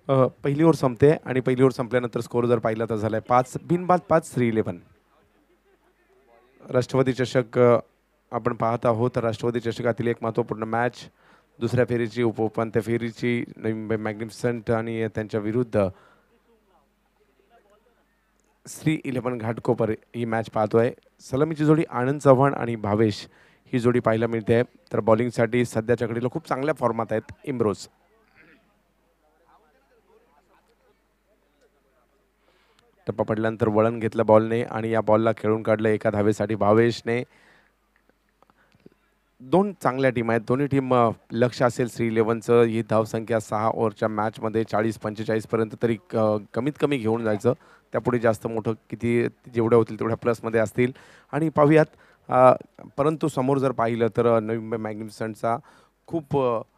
पहिली ओव्हर संपते आणि पहिली ओव्हर संपल्यानंतर स्कोर जर पाहिला तर झालाय 5 बिनबाद 5 3-11. राष्ट्रवादी चषक आपण पाहत आहोत. राष्ट्रवादी चषकातील एक महत्त्वपूर्ण मॅच, दुसऱ्या फेरीची उपउपांत्य फेरीची नवी मुंबई मॅग्निफिसंट आणि त्यांच्या विरुद्ध श्री 11 घाटकोपर ही मॅच पाहतोय. सलामीची जोडी आनंद चव्हाण आणि भावेश ही जोडी पाहायला मिळते. तर बॉलिंगसाठी सध्याच्या घडीला खूप चांगल्या फॉर्मात आहेत इम्रोज. टप्पा पडल्यानंतर वळण घेतलं बॉलने आणि या बॉलला खेळून काढलं एका धावेसाठी भावेशने. दोन चांगल्या टीम आहेत. दोन्ही टीम लक्ष असेल श्री 11चं ही धावसंख्या 6 ओव्हरच्या मॅचमध्ये 40-45 पर्यंत तरी कमीत कमी घेऊन जायचं. त्यापुढे जास्त मोठं किती जेवढ्या होतील तेवढ्या प्लसमध्ये असतील आणि पाहूयात. परंतु समोर जर पाहिलं तर नवी मुंबई मॅग्निफिसंटचा खूप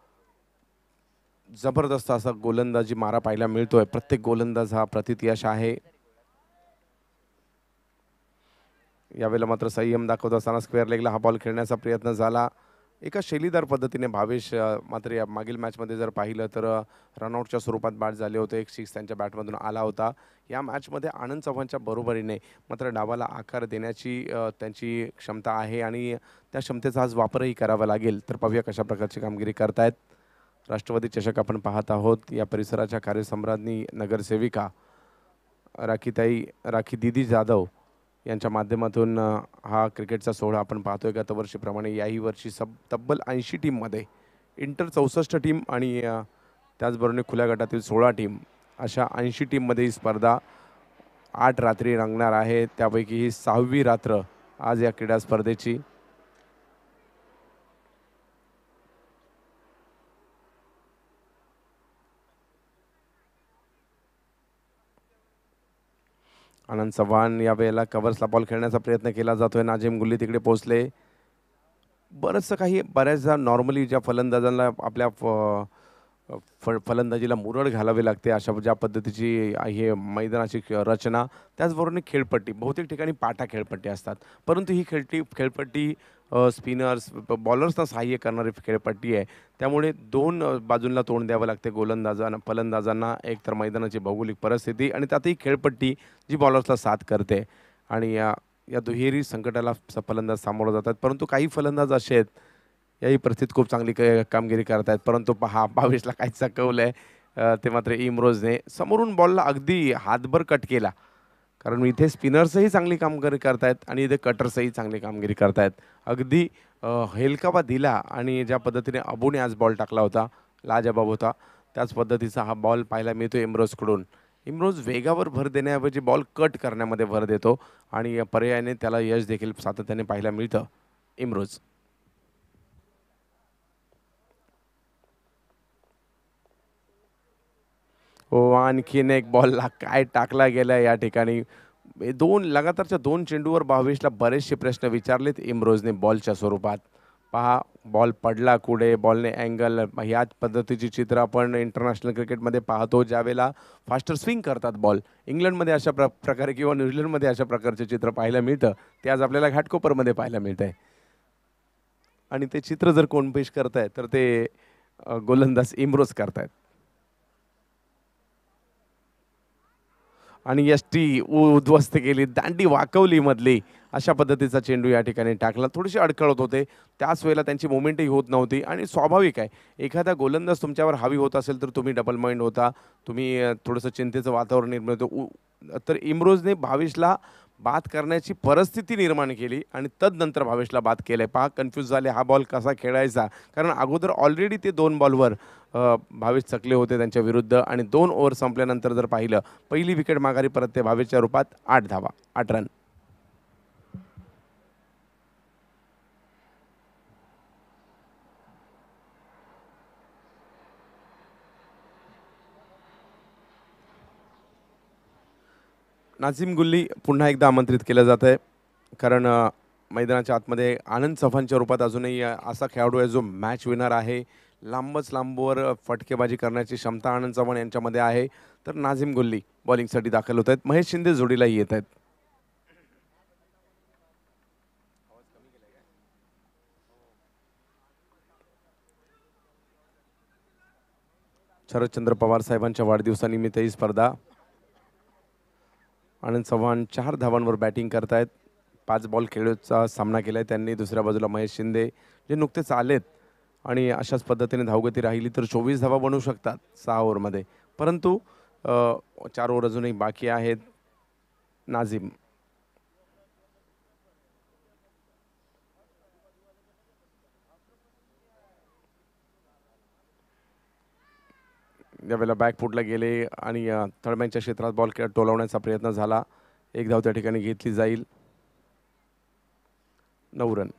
जबरदस्त असा गोलंदाजी मारा पाहायला मिळतोय. प्रत्येक गोलंदाज हा प्रतियश आहे. यावेळेला मात्र संयम दाखवत असताना स्क्वेअर लेगला हा बॉल खेळण्याचा प्रयत्न झाला. एका शैलीदार पद्धतीने भावेश मात्र या मागील मॅचमध्ये जर पाहिलं तर रनआउटच्या स्वरूपात बाद झाले होते. एक सिक्स त्यांच्या बॅटमधून आला होता. या मॅचमध्ये आनंद चव्हाणच्या बरोबरीने मात्र डावाला आकार देण्याची त्यांची क्षमता आहे आणि त्या क्षमतेचा आज वापरही करावा लागेल. तर पाहूया कशा प्रकारची कामगिरी करतायत. राष्ट्रवादी चषक आपण पाहत आहोत. या परिसराच्या कार्यसम्राज्ञी नगरसेविका राखी दिदी जाधव यांच्या माध्यमातून हा क्रिकेटचा सोहळा आपण पाहतोय. गतवर्षीप्रमाणे याही वर्षी तब्बल 80 टीममध्ये इंटर 64 टीम आणि त्याचबरोबर खुल्या गटातील 16 टीम अशा 80 टीममध्ये ही स्पर्धा 8 रात्री रंगणार आहे. त्यापैकी ही 6वी रात्र आज या क्रीडा स्पर्धेची. आनंद चव्हाण या वेळेला कव्हर्सला बॉल खेळण्याचा प्रयत्न केला जातोय. नाझीम गुल्ली तिकडे पोहोचले. बरंचसं काही बऱ्याचदा नॉर्मली ज्या फलंदाजांना आपल्या फलंदाजीला मुरड घालावी लागते अशा ज्या पद्धतीची हे मैदानाची रचना, त्याचबरोबर खेळपट्टी बहुतेक ठिकाणी पाटा खेळपट्टी असतात. परंतु ही खेळपट्टी स्पिनर्स बॉलर्सना सहाय्य करणारी खेळपट्टी आहे. त्यामुळे दोन बाजूंना तोंड द्यावं लागते गोलंदाजांना फलंदाजांना. एक तर मैदानाची भौगोलिक परिस्थिती आणि त्यातही खेळपट्टी जी बॉलर्सला साथ करते आणि या दुहेरी संकटाला फलंदाज सामोरं जातात. परंतु काही फलंदाज असे आहेत याही परिस्थितीत खूप चांगली कामगिरी करत आहेत. परंतु पहा 22ला काहीच चकवलं आहे. ते मात्र इम्रोजने समोरून बॉलला अगदी हातभर कट केला. कारण इथे स्पिनर्सही चांगली कामगिरी करतायत आणि इथे कटर्सही चांगली कामगिरी करतायत. अगदी हेलकावा दिला आणि ज्या पद्धतीने अबूने आज बॉल टाकला होता लाजबाब होता. त्याच पद्धतीचा हा बॉल पाहायला मिळतो इम्रोजकडून. इम्रोज वेगावर भर देण्याऐवजी बॉल कट करण्यामध्ये भर देतो आणि पर्यायाने त्याला यश देखील सातत्याने पाहायला मिळतं इम्रोज. हो, आणखीन एक बॉलला काय टाकला गेला या ठिकाणी. लगातारच्या 2 चेंडूवर 22ला बरेचसे प्रश्न विचारलेत इम्रोजने बॉलच्या स्वरूपात. पहा बॉल पडला कुठे, बॉलने अँगल, ह्याच पद्धतीची चित्र आपण इंटरनॅशनल क्रिकेटमध्ये पाहतो. ज्यावेळेला फास्टर स्विंग करतात बॉल, इंग्लंडमध्ये अशा प्रकारे किंवा न्यूझीलंडमध्ये अशा प्रकारचे चित्र पाहायला मिळतं. ते आज आपल्याला घाटकोपरमध्ये पाहायला मिळतंय. आणि ते चित्र जर कोण पेश करताय तर ते गोलंदाज इम्रोज करतायत. आणि यष्टी उद्ध्वस्त केली, दांडी वाकवली मधली. अशा पद्धतीचा चेंडू या ठिकाणी टाकला. थोडेसे अडखळत होते. त्याच वेळेला त्यांची मोमेंटही होत नव्हती आणि स्वाभाविक आहे. एखादा गोलंदाज तुमच्यावर हावी होत असेल तर तुम्ही डबल माइंड होता. तुम्ही थोडंसं चिंतेचं वातावरण निर्माण होतं. तर इम्रोजने 22ला बाद करण्याची परिस्थिती निर्माण केली आणि तदनंतर 22ला बाद केलंय. पहा कन्फ्यूज झाले हा बॉल कसा खेळायचा. कारण अगोदर ऑलरेडी ते 2 बॉलवर 22 चकले होते त्यांच्या विरुद्ध आणि 2 ओव्हर संपल्यानंतर जर पाहिलं पहिली विकेट माघारी परत ते 22च्या रूपात 8 धावा 8 रन. नाझीम गुल्ली पुन्हा एकदा आमंत्रित केलं जात आहे. कारण मैदानाच्या आतमध्ये आनंद चव्हाणच्या रूपात अजूनही असा खेळाडू आहे जो मॅच विनर आहे. लांबच लांबवर फटकेबाजी करण्याची क्षमता आनंद चव्हाण यांच्यामध्ये आहे. तर नाझीम गुल्ली बॉलिंगसाठी दाखल होत आहेत. महेश शिंदे जोडीलाही येत आहेत. शरदचंद्र पवार साहेबांच्या वाढदिवसानिमित्त ही स्पर्धा. आनंद चव्हाण 4 धावांवर बॅटिंग करतायत. 5 बॉल खेळूचा सामना केलाय त्यांनी. दुसऱ्या बाजूला महेश शिंदे जे नुकतेच आलेत आणि अशाच पद्धतीने धावगती राहिली तर 24 धावा बनवू शकतात 6 ओव्हरमध्ये. परंतु 4 ओव्हर अजूनही बाकी आहेत. नाझीम यावेळेला बॅकफुटला गेले आणि तळम्यांच्या क्षेत्रात बॉल टोलवण्याचा प्रयत्न झाला. 1 धाव त्या ठिकाणी घेतली जाईल. 9 रन.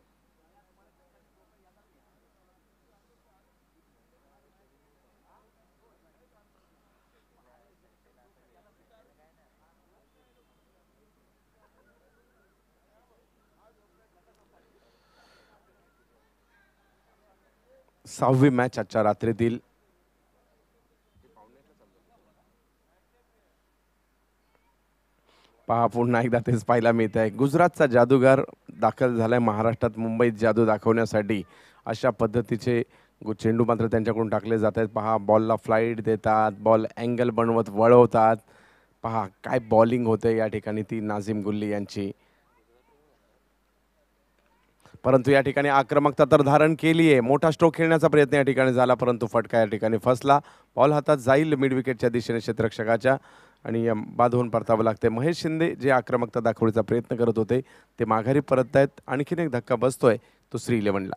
सहावी मॅच आजच्या रात्रीतील. पहा पुन्हा एकदा तेच पाहायला मिळत आहे. गुजरातचा जादूगार दाखल झालाय महाराष्ट्रात मुंबईत जादू दाखवण्यासाठी. अशा पद्धतीचे चेंडू मात्र त्यांच्याकडून टाकले जात आहेत. पहा बॉलला फ्लाईट देतात, बॉल अँगल बनवत वळवतात. पहा काय बॉलिंग होते या ठिकाणी ती नाझीम गुल्ली यांची. परंतु या ठिकाणी आक्रमकता तर धारण केली आहे. मोठा स्ट्रोक खेळण्याचा प्रयत्न या ठिकाणी झाला परंतु फटका या ठिकाणी फसला. बॉल हातात जाईल मिड विकेटच्या दिशेने क्षेत्ररक्षकाच्या आणि बाद होऊन परतावं लागते. महेश शिंदे जे आक्रमकता दाखवण्याचा प्रयत्न करत होते ते माघारी परत आहेत. आणखीन एक धक्का बसतोय तो श्री 11ला.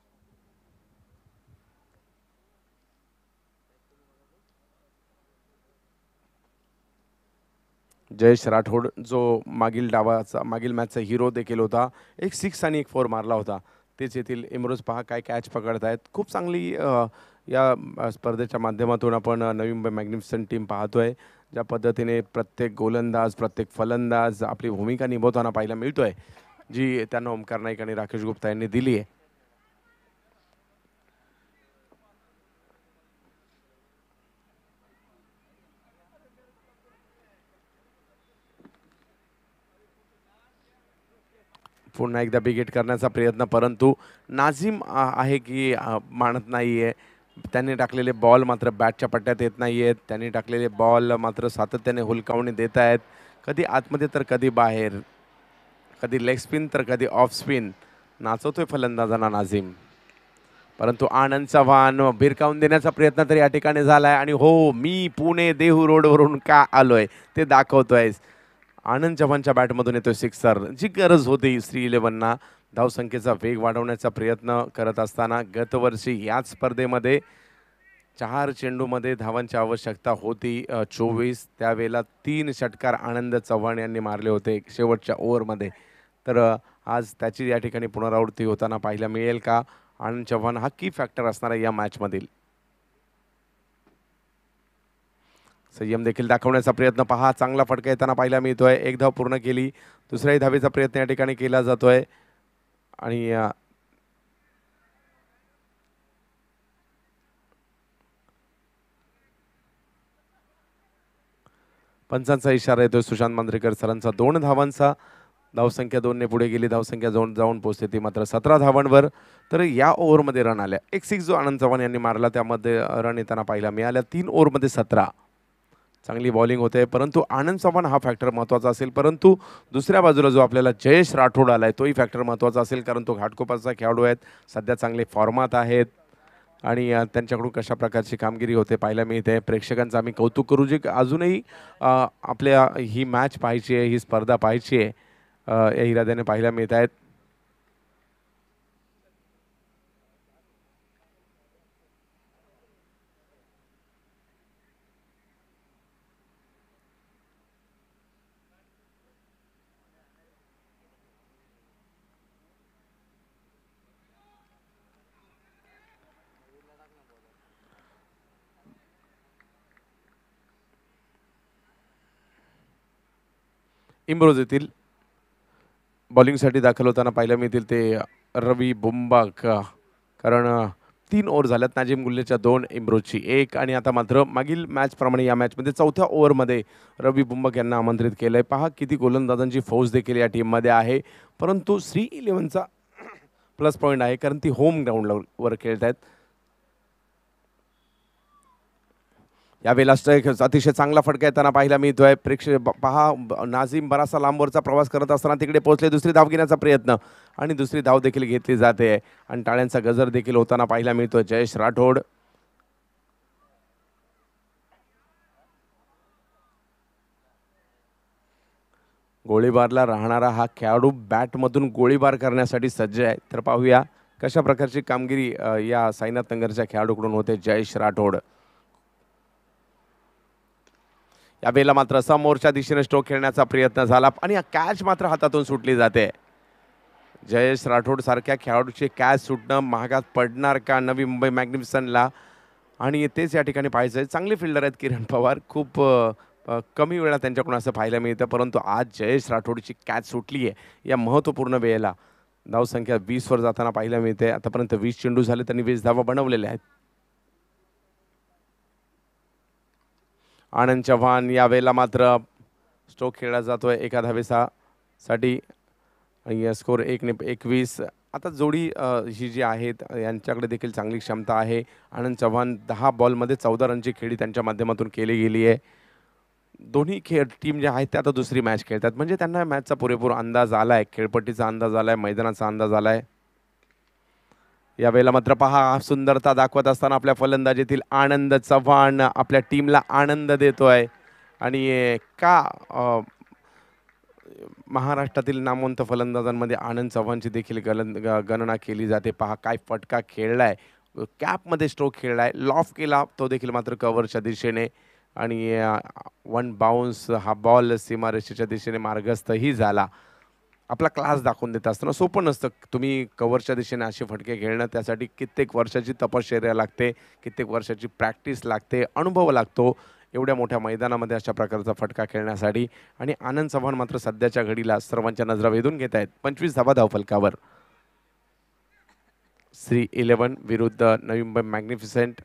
जयेश राठोड जो मागील मॅचचा हिरो देखील होता. एक 6 आणि एक 4 मारला होता. तेच येथील इम्रोज. पहा काय कॅच पकडतायत. खूप चांगली या स्पर्धेच्या माध्यमातून आपण नवी मुंबई मॅग्निफिसंट टीम पाहतोय. ज्या पद्धतीने प्रत्येक गोलंदाज प्रत्येक फलंदाज आपली भूमिका निभवताना पाहायला मिळतोय जी त्यांना ओमकार नाईक आणि राकेश गुप्ता यांनी दिली आहे. पुन्हा एकदा बिगेट करण्याचा प्रयत्न परंतु नाझीम आहे की मानत नाही आहे. त्यांनी टाकलेले बॉल मात्र बॅटच्या पट्ट्यात येत नाही आहेत. त्यांनी टाकलेले बॉल मात्र सातत्याने हुलकावणी देत आहेत. कधी आतमध्ये तर कधी बाहेर, कधी लेग स्पिन तर कधी ऑफ स्पिन नाचवतोय फलंदाजांना नाझीम. परंतु आनंद चव्हाण भिरकावून देण्याचा प्रयत्न तर या ठिकाणी झालाय आणि हो मी पुणे देहू रोडवरून का आलोय ते दाखवतोय. आनंद चव्हाणच्या बॅटमधून येतोय सिक्सर. जी गरज होती श्री 11ना धावसंख्येचा वेग वाढवण्याचा प्रयत्न करत असताना. गतवर्षी याच स्पर्धेमध्ये 4 चेंडूमध्ये धावांची आवश्यकता होती 24. त्यावेळेला 3 षटकार आनंद चव्हाण यांनी मारले होते शेवटच्या ओव्हरमध्ये. तर आज त्याची या ठिकाणी पुनरावृत्ती होताना पाहायला मिळेल का. आनंद चव्हाण हा की फॅक्टर असणार आहे या मॅचमधील. संयम देखील दाखवण्याचा प्रयत्न. पहा चांगला फटका येताना पाहायला मिळतोय. 1 धाव पूर्ण केली. दुसऱ्याही धावेचा प्रयत्न या ठिकाणी केला जातोय आणि पंचांचा इशारा येतोय सुशांत मांजरेकर सरांचा. 2 धावांचा. धावसंख्या 2 ने पुढे गेली. धावसंख्या जाऊन पोहोचते ती मात्र 17 धावांवर. तर या ओव्हरमध्ये रन आल्या. एक 6 जो आनंद चव्हाण यांनी मारला त्यामध्ये रन येताना पाहायला मिळाल्या. 3 ओव्हरमध्ये 17. चांगली बॉलिंग होते परंतु आनंद चव्हाण हा फॅक्टर महत्त्वाचा असेल. परंतु दुसऱ्या बाजूला जो आपल्याला जयेश राठोड आलाय तोही फॅक्टर महत्त्वाचा असेल कारण तो घाटकोपरचा खेळाडू आहेत. सध्या चांगले फॉर्मात आहेत आणि त्यांच्याकडून कशा प्रकारची कामगिरी होते पाहायला मिळते. प्रेक्षकांचं आम्ही कौतुक करू जे अजूनही आपल्या ही मॅच पाहायची आहे, ही स्पर्धा पाहायची आहे या इराद्याने पाहायला मिळत आहेत. इम्रोज येथील बॉलिंगसाठी दाखल होताना पाहायला मिळतील ते रवी बुंबाक. कारण 3 ओव्हर झाल्यात. नाझीम गुल्लेच्या 2, इम्रोजची 1 आणि आता मात्र मागील मॅचप्रमाणे या मॅचमध्ये 4थ्या ओव्हरमध्ये रवी बुंबाक यांना आमंत्रित केलं आहे. पहा किती गोलंदाजांची फौज देखील या टीममध्ये आहे. परंतु श्री 11चा प्लस पॉईंट आहे कारण ती होम ग्राउंडवर खेळत आहेत. यावेळेला स्ट्राईक अतिशय चांगला फटका येताना पाहायला मिळतोय. पहा नाझीम बराचसा लांबवरचा प्रवास करत असताना तिकडे पोहोचले. दुसरी धाव घेण्याचा प्रयत्न आणि दुसरी धाव देखील घेतली जाते आणि टाळ्यांचा गजर देखील होताना पाहायला मिळतोय. जयेश राठोड गोळीबारला राहणारा हा खेळाडू बॅटमधून गोळीबार करण्यासाठी सज्ज आहे. तर पाहूया कशा प्रकारची कामगिरी या साईनाथ नगरच्या खेळाडूकडून होते. जयेश राठोड यावेळेला मात्र समोरच्या दिशेने स्ट्रोक खेळण्याचा प्रयत्न झाला आणि कॅच मात्र हातातून सुटली जाते. जयेश राठोड सारख्या खेळाडूचे कॅच सुटणं महागात पडणार का नवी मुंबई मॅग्निफिसनला, आणि तेच या ठिकाणी पाहायचं आहे. चांगले फिल्डर आहेत किरण पवार, खूप कमी वेळा त्यांच्याकडून असं पाहायला मिळतं, परंतु आज जयेश राठोडची कॅच सुटली आहे या महत्त्वपूर्ण वेळेला. धावसंख्या 20 वर जाताना पाहायला मिळते. आतापर्यंत 20 चेंडू झाले, त्यांनी 20 धावा बनवलेल्या आहेत. आनंद चव्हाण यावेळेला मात्र स्ट्रोक खेळला जातोय एका धावेसाठी आणि स्कोर 1-21. आता जोडी ही जी आहेत यांच्याकडे देखील चांगली क्षमता आहे. आनंद चव्हाण 10 बॉलमध्ये 14 रनची खेळी त्यांच्या माध्यमातून केली गेली आहे. दोन्ही टीम जे आहेत ते आता दुसरी मॅच खेळतात, म्हणजे त्यांना मॅचचा पुरेपूर अंदाज आला आहे, खेळपट्टीचा अंदाज आला आहे, मैदानाचा अंदाज आला आहे. यावेळेला मात्र पहा सुंदरता दाखवत असताना आपल्या फलंदाजीतील आनंद चव्हाण आपल्या टीमला आनंद देतोय. आणि का महाराष्ट्रातील नामवंत फलंदाजांमध्ये आनंद चव्हाणची देखील गणना केली जाते. पहा काय फटका खेळलाय, कॅपमध्ये स्ट्रोक खेळलाय, लॉफ केला तो देखील मात्र कव्हरच्या दिशेने आणि वन बाउन्स हा बॉल सीमारेषेच्या दिशेने मार्गस्थही झाला. आपला क्लास दाखवून देत असताना सोपं नसतं. तुम्ही कव्हरच्या दिशेने असे फटके खेळणं, त्यासाठी कित्येक वर्षाची तपश्चर्या लागते, कित्येक वर्षाची प्रॅक्टिस लागते, अनुभव लागतो एवढ्या मोठ्या मैदानामध्ये अशा प्रकारचा फटका खेळण्यासाठी. आणि आनंद चव्हाण मात्र सध्याच्या घडीला सर्वांच्या नजरा वेधून घेत आहेत. 25 धावा धावफलकावर. श्री 11 विरुद्ध नवी मुंबई मॅग्निफिसेंट.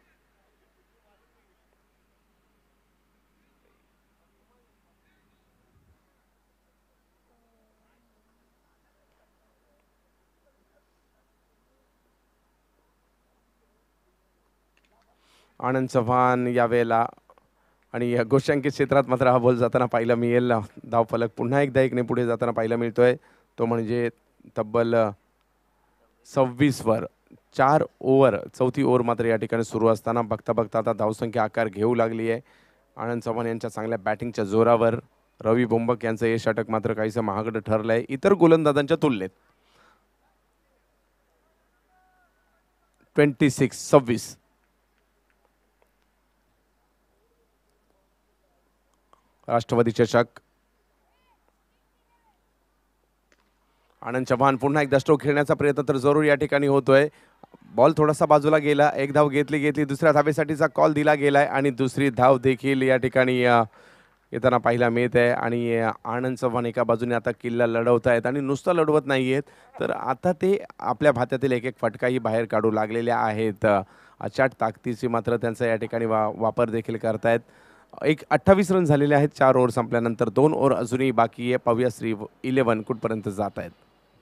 आनंद चव्हाण यावेळेला आणि गोष्टांकित क्षेत्रात मात्र हा बॉल जाताना पाहायला मिळेल. धावफलक पुन्हा एकदा 1ने पुढे जाताना पाहायला मिळतोय, तो म्हणजे तब्बल 26 वर. 4 ओव्हर, चौथी ओव्हर मात्र या ठिकाणी सुरू असताना बघता बघता आता धावसंख्या आकार घेऊ लागली आहे. आनंद चव्हाण यांच्या चांगल्या बॅटिंगच्या जोरावर रवी बोंबक यांचं हे षटक मात्र काहीसं महागडं ठरलं आहे इतर गोलंदाजांच्या तुलनेत. 26. राष्ट्रवादी चषक. आनंद चव्हाण पुन्हा एकदा स्ट्रोक खेळण्याचा प्रयत्न तर जरूर या ठिकाणी होतोय. बॉल थोडासा बाजूला गेला, एक धाव घेतली, दुसऱ्या धावेसाठीचा कॉल दिला गेलाय आणि दुसरी धाव देखील या ठिकाणी येताना पाहायला मिळत आहे. आणि आनंद चव्हाण एका बाजूने आता किल्ला लढवत आहेत आणि नुसतं लढवत नाही आहेत, तर आता ते आपल्या भात्यातील एक एक फटकाही बाहेर काढू लागलेल्या आहेत. अचाट ताकदीची मात्र त्यांचा या ठिकाणी वापर देखील करतायत. 28 रन झालेले आहेत 4 ओव्हर संपल्यानंतर. 2 ओव्हर अजूनही बाकी आहे. पाहूया श्री 11 कुठपर्यंत जात आहेत.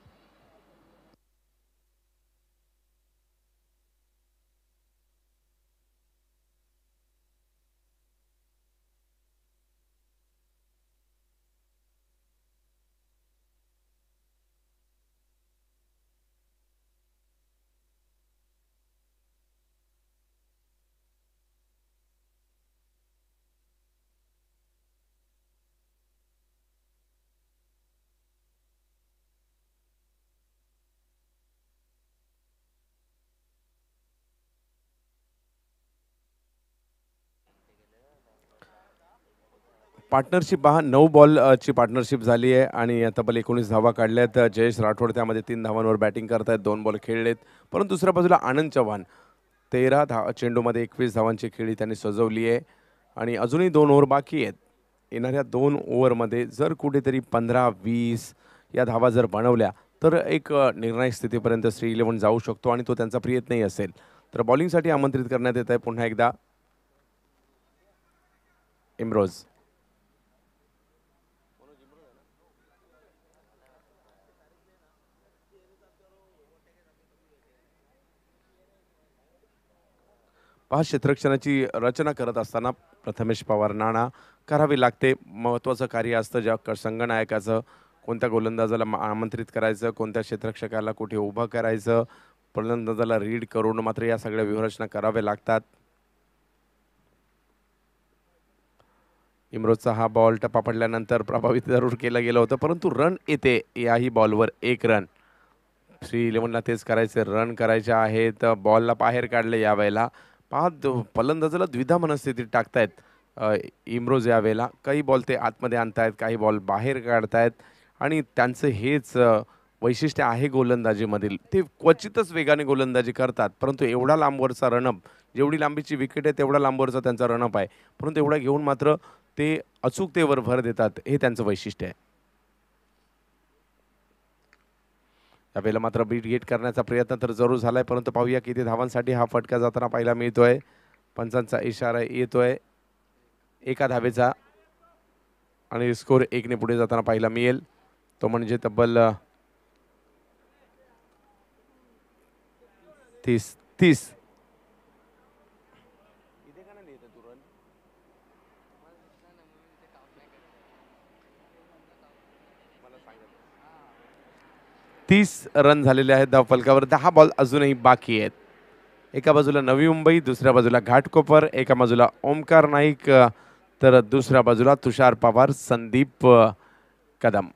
पार्टनरशिप पहा 9 बॉलची पार्टनरशिप झाली आहे आणि तब्बल 19 धावा काढल्यात. जयेश राठोड त्यामध्ये 3 धावांवर बॅटिंग करत आहेत, 2 बॉल खेळलेत. परंतु दुसऱ्या बाजूला आनंद चव्हाण 13 चेंडूमध्ये 21 धावांची खेळी त्यांनी सजवली आहे आणि अजूनही 2 ओव्हर बाकी आहेत. येणाऱ्या 2 ओव्हरमध्ये जर कुठेतरी 15-20 या धावा जर बनवल्या तर एक निर्णायक स्थितीपर्यंत श्री 11 जाऊ शकतो आणि तो त्यांचा प्रयत्नही असेल. तर बॉलिंगसाठी आमंत्रित करण्यात येत आहे पुन्हा एकदा इम्रोज. पहा क्षेत्ररक्षणाची रचना करत असताना प्रथमेश पवार नाणा करावी लागते. महत्त्वाचं कार्य असतं ज्या संघनायकाचं. कोणत्या गोलंदाजाला आमंत्रित करायचं, कोणत्या क्षेत्ररक्षकाला कुठे उभं करायचं, फलंदाजाला रीड करून मात्र या सगळ्या व्यूहरचना कराव्या लागतात. इम्रोजचा हा बॉल टप्पा पडल्यानंतर प्रभावित जरूर केलं गेलं होतं, परंतु रन येते याही बॉलवर 1 रन. 3-11ला तेच करायचे, रन करायचे आहेत. बॉलला बाहेर काढले यावेळेला. पहा फलंदाजाला द्विधा मनस्थितीत टाकतायत इम्रोज यावेळेला. काही बॉल ते आतमध्ये आणतायत, काही बॉल बाहेर काढतायत आणि त्यांचं हेच वैशिष्ट्य आहे गोलंदाजीमधील. ते क्वचितच वेगाने गोलंदाजी करतात, परंतु एवढा लांबवरचा रनअप, जेवढी लांबीची विकेट आहे तेवढा लांबवरचा त्यांचा रनअप आहे, परंतु एवढा घेऊन मात्र ते अचूकतेवर भर देतात. हे त्यांचं वैशिष्ट्य आहे. यावेळेला मात्र बीट गेट करण्याचा प्रयत्न तर जरूर झालाय, परंतु पाहूया किती धावांसाठी हा फटका जाताना पाहायला मिळतोय. पंचांचा इशारा येतोय एका धावेचा आणि स्कोर 1ने पुढे जाताना पाहायला मिळेल. तो म्हणजे तब्बल 30. रन झालेले आहेत धावफलकावर. 10 बॉल अजूनही बाकी आहेत. एका बाजूला नवी मुंबई, दुसऱ्या बाजूला घाटकोपर, एका बाजूला ओमकार नाईक, तर दुसऱ्या बाजूला तुषार पवार, संदीप कदम.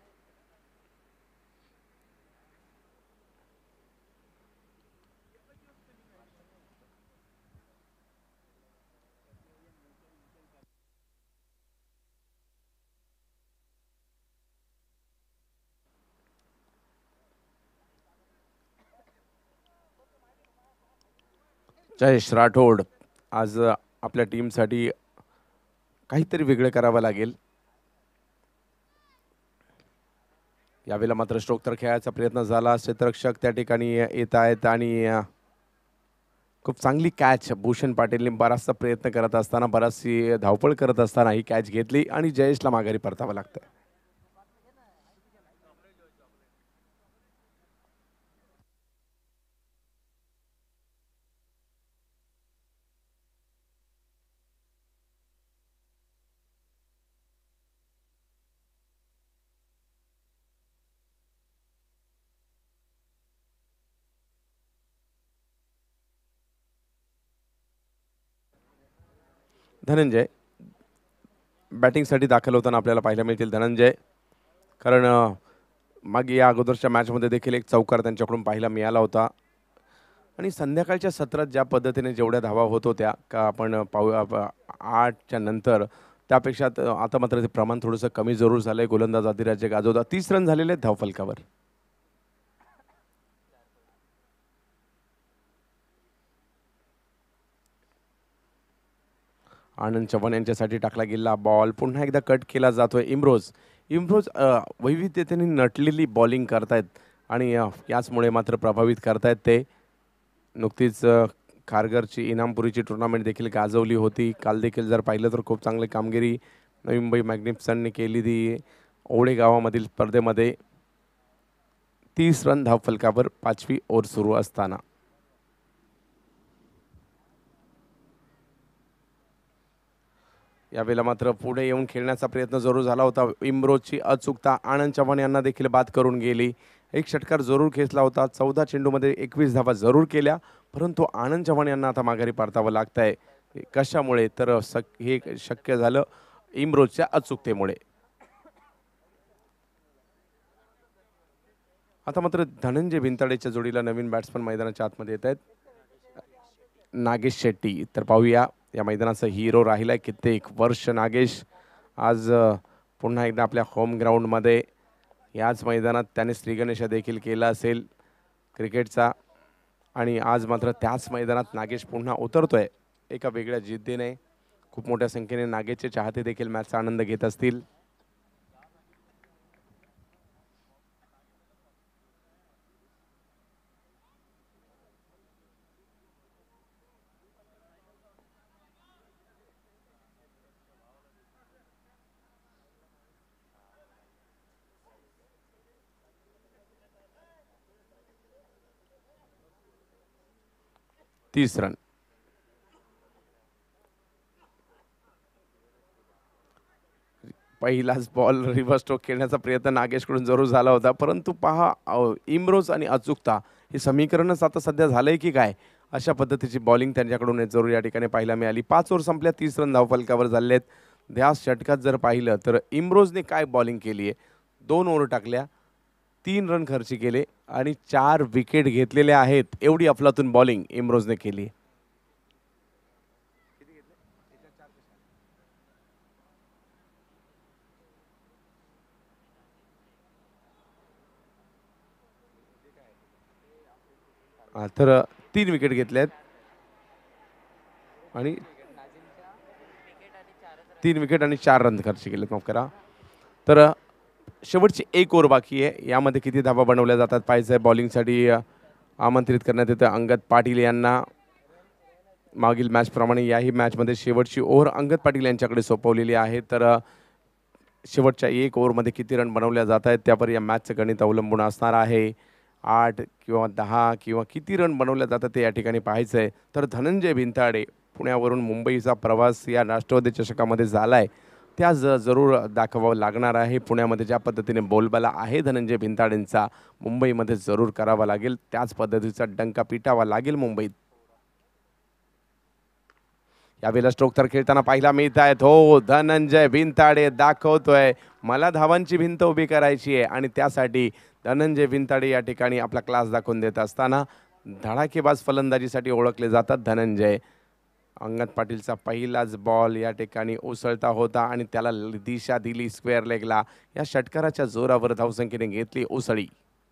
जयेश राठोड आज आपल्या टीमसाठी काहीतरी वेगळं करावं लागेल. यावेळेला मात्र स्ट्रोक तर खेळायचा प्रयत्न झाला. क्षेत्ररक्षक त्या ठिकाणी येत आहेत आणि खूप चांगली कॅच भूषण पाटीलने बराचसा प्रयत्न करत असताना, बराचशी धावपळ करत असताना ही कॅच घेतली आणि जयेशला माघारी परतावं लागतंय. धनंजय बॅटिंगसाठी दाखल होताना आपल्याला पाहायला मिळतील धनंजय, कारण मागे या अगोदरच्या मॅचमध्ये देखील एक चौकार त्यांच्याकडून पाहायला मिळाला होता. आणि संध्याकाळच्या सत्रात ज्या पद्धतीने जेवढ्या धावा होत होत्या का आपण पाहू 8च्या नंतर, त्यापेक्षा आता मात्र ते प्रमाण थोडंसं कमी जरूर झालंय. गोलंदाज अधिराज्य गाजवता 30 रन झालेले आहेत धावफलकावर. आनंद चव्हाण यांच्यासाठी टाकला गेला बॉल पुन्हा एकदा कट केला जातोय. इम्रोज वैविध्यतेने नटलेली बॉलिंग करतायत आणि याचमुळे मात्र प्रभावित करतायत ते. नुकतीच खारघरची इनामपुरीची टुर्नामेंट देखील गाजवली होती. काल देखील जर पाहिलं तर खूप चांगली कामगिरी नवी मुंबई मॅग्निफिसंटने केली ती ओढे गावामधील स्पर्धेमध्ये. 30 रन धावफलकावर 5वी ओव्हर सुरू असताना. यावेळेला मात्र पुढे येऊन खेळण्याचा प्रयत्न जरूर झाला होता. इम्रोजची अचूकता आनंद चव्हाण यांना देखील बाद करून गेली. एक षटकार जरूर खेचला होता. 14 चेंडूमध्ये 21 धावा जरूर केल्या, परंतु आनंद चव्हाण यांना आता माघारी परतावं लागतंय. कशामुळे तर हे शक्य झालं इम्रोजच्या अचूकतेमुळे. आता मात्र धनंजय भिंताडेच्या जोडीला नवीन बॅट्समन मैदानाच्या आतमध्ये येत आहेत. नागेश शेट्टी. तर पाहूया या मैदानाचा हिरो राहिलाय कित्येक वर्ष नागेश. आज पुन्हा एकदा आपल्या होम ग्राउंडमध्ये याच मैदानात त्याने श्रीगणेशा देखील केला असेल क्रिकेटचा, आणि आज मात्र त्याच मैदानात नागेश पुन्हा उतरतोय एका वेगळ्या जिद्दीने. खूप मोठ्या संख्येने नागेशचे चाहते देखील मॅचचा आनंद घेत असतील. तीस रन. पहिलाच बॉल रिव्हर्स स्ट्रोक खेळण्याचा प्रयत्न नागेशकडून जरूर झाला होता, परंतु पहा इम्रोज आणि अचूकता हे समीकरणच आता सध्या झालंय की काय, अशा पद्धतीची बॉलिंग त्यांच्याकडून जरूर या ठिकाणी पाहायला मिळाली. 5 ओव्हर संपल्या, 30 रन धावफलकावर झाले आहेत. ह्या षटकात जर पाहिलं तर इम्रोजने काय बॉलिंग केली आहे, 2 ओव्हर टाकल्या, 3 रन खर्च केले आणि 4 विकेट घेतलेल्या आहेत. एवढी अफलातून बॉलिंग इम्रोजने केली. तर 3 विकेट घेतल्यात आणि 3 विकेट आणि 4 रन खर्च केलेत, माफ करा. तर शेवटची 1 ओव्हर बाकी आहे. यामध्ये किती धावा बनवल्या जातात पाहायचं आहे. बॉलिंगसाठी आमंत्रित करण्यात येतं अंगद पाटील यांना. मागील मॅचप्रमाणे याही मॅचमध्ये शेवटची ओव्हर अंगद पाटील यांच्याकडे सोपवलेली आहे. तर शेवटच्या 1 ओव्हरमध्ये किती रन बनवल्या जात आहेत त्यावर या मॅचचं गणित अवलंबून असणार आहे. 8 किंवा 10 किंवा किती रन बनवल्या जातात ते या ठिकाणी पाहायचं आहे. तर धनंजय भिंताडे पुण्यावरून मुंबईचा प्रवास या राष्ट्रवादी चषकामध्ये झाला आहे, त्या जरूर दाखवावं लागणार आहे. पुण्यामध्ये ज्या पद्धतीने बोलबाला आहे धनंजय भिंताडेंचा, मुंबईमध्ये जरूर करावा लागेल. त्याच पद्धतीचा डंका पिटावा लागेल मुंबईत. यावेळेला स्ट्रोक तर खेळताना पाहिला मिळत आहेत. हो, धनंजय भिंताडे दाखवतोय मला धावांची भिंत उभी करायची आहे आणि त्यासाठी धनंजय भिंताडे या ठिकाणी आपला क्लास दाखवून देत असताना धडाकेबाज फलंदाजीसाठी ओळखले जातात धनंजय. अंगद पाटीलचा पहिलाच बॉल या ठिकाणी उसळता होता आणि त्याला दिशा दिली स्क्वेअर लेगला. या षटकाराच्या जोरावर धावसंख्येने घेतली उसळी.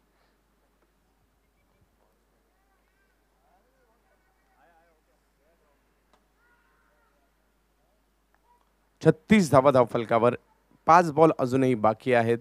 36 धावा धावफलकावर, 5 बॉल अजूनही बाकी आहेत.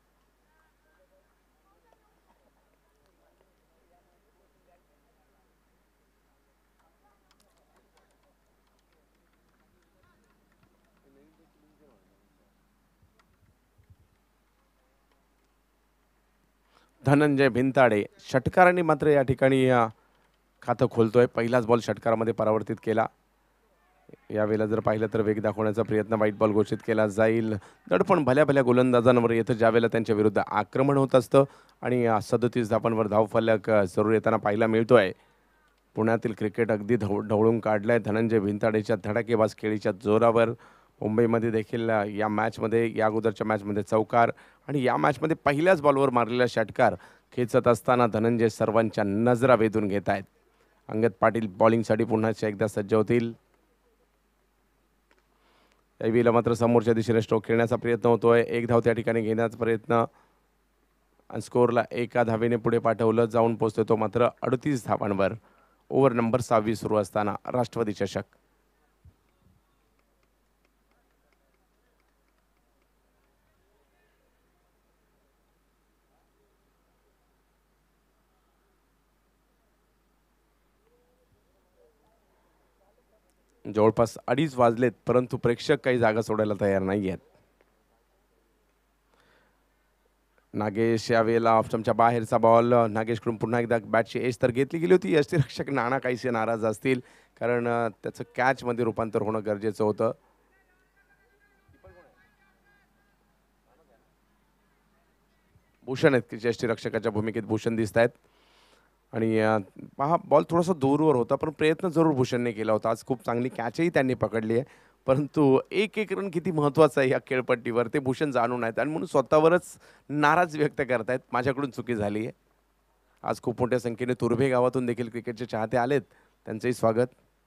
धनंजय भिंताडे षटकारांनी मात्र या ठिकाणी खातं खोलतोय. पहिलाच बॉल षटकारामध्ये परावर्तित केला. यावेळेला जर पाहिलं तर वेग दाखवण्याचा प्रयत्न, व्हाईट बॉल घोषित केला जाईल. दडपण भल्या भल्या गोलंदाजांवर येतं ज्यावेळेला त्यांच्या विरुद्ध आक्रमण होत असतं आणि 37 धावांवर धावफलक जरूर येताना पाहायला मिळतोय. पुण्यातील क्रिकेट अगदी ढवळून काढलंय धनंजय भिंताडेच्या धडाकेबाज खेळीच्या जोरावर. मुंबईमध्ये देखील या मॅचमध्ये, या अगोदरच्या मॅचमध्ये चौकार आणि या मॅचमध्ये पहिल्याच बॉलवर मारलेला षटकार खेचत असताना धनंजय सर्वांच्या नजरा वेधून घेत आहेत. अंगद पाटील बॉलिंगसाठी पुन्हा एकदा सज्ज होतील. यावेळेला मात्र समोरच्या दिशेने स्ट्रोक खेळण्याचा प्रयत्न होतोय. 1 धाव त्या ठिकाणी घेण्याचा प्रयत्न आणि स्कोअरला 1 धावेने पुढे पाठवलं जाऊन पोहोचतो तो मात्र 38 धावांवर. ओव्हर नंबर 6 सुरू असताना राष्ट्रवादी चषक. जवळपास 2:30 वाजलेत, परंतु प्रेक्षक काही जागा सोडायला तयार नाही आहेत. नागेश यावेळेला ऑप्शनच्या बाहेरचा बॉल. नागेशकडून पुन्हा एकदा बॅटची एज तर घेतली गेली होती. यष्टीरक्षक नाना काहीसे नाराज असतील, कारण त्याचं कॅचमध्ये रूपांतर होणं गरजेचं होतं. भूषण आहेत यष्टीरक्षकाच्या भूमिकेत, भूषण दिसत आहेत. आणि पहा बॉल थोडासा दूरवर होता, पण प्रयत्न जरूर भूषणने केला होता. आज खूप चांगली कॅचही त्यांनी पकडली आहे, परंतु एक रन किती महत्त्वाचं आहे या खेळपट्टीवर ते भूषण जाणून आहेत आणि म्हणून स्वतःवरच नाराज व्यक्त करतायत. माझ्याकडून चुकी झाली आहे. आज खूप मोठ्या संख्येने तुर्भे गावातून देखील क्रिकेटचे चाहते आलेत, त्यांचंही स्वागत.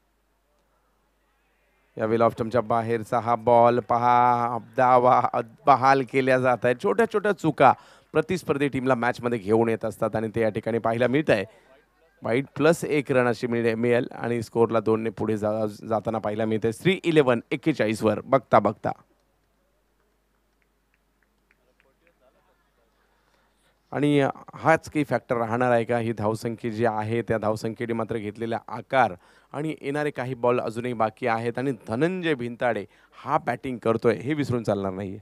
यावेळेला ऑप्शनच्या बाहेरचा हा बॉल पहा, दावा बहाल केल्या जात आहेत. छोट्या छोट्या चुका प्रतिस्पर्धी टीमला मॅचमध्ये घेऊन येत असतात आणि ते या ठिकाणी पाहायला मिळत आहे. वाईट प्लस 1 रन अशी मिळेल आणि स्कोअरला 2 ने पुढे जाताना पाहायला मिळते. 3-11 41 वर बघता बघता. आणि हाच काही फॅक्टर राहणार आहे का? ही धावसंख्या जी आहे त्या धावसंख्येने मात्र घेतलेला आकार आणि येणारे काही बॉल अजूनही बाकी आहेत आणि धनंजय भिंताडे हा बॅटिंग करतोय हे विसरून चालणार नाहीये.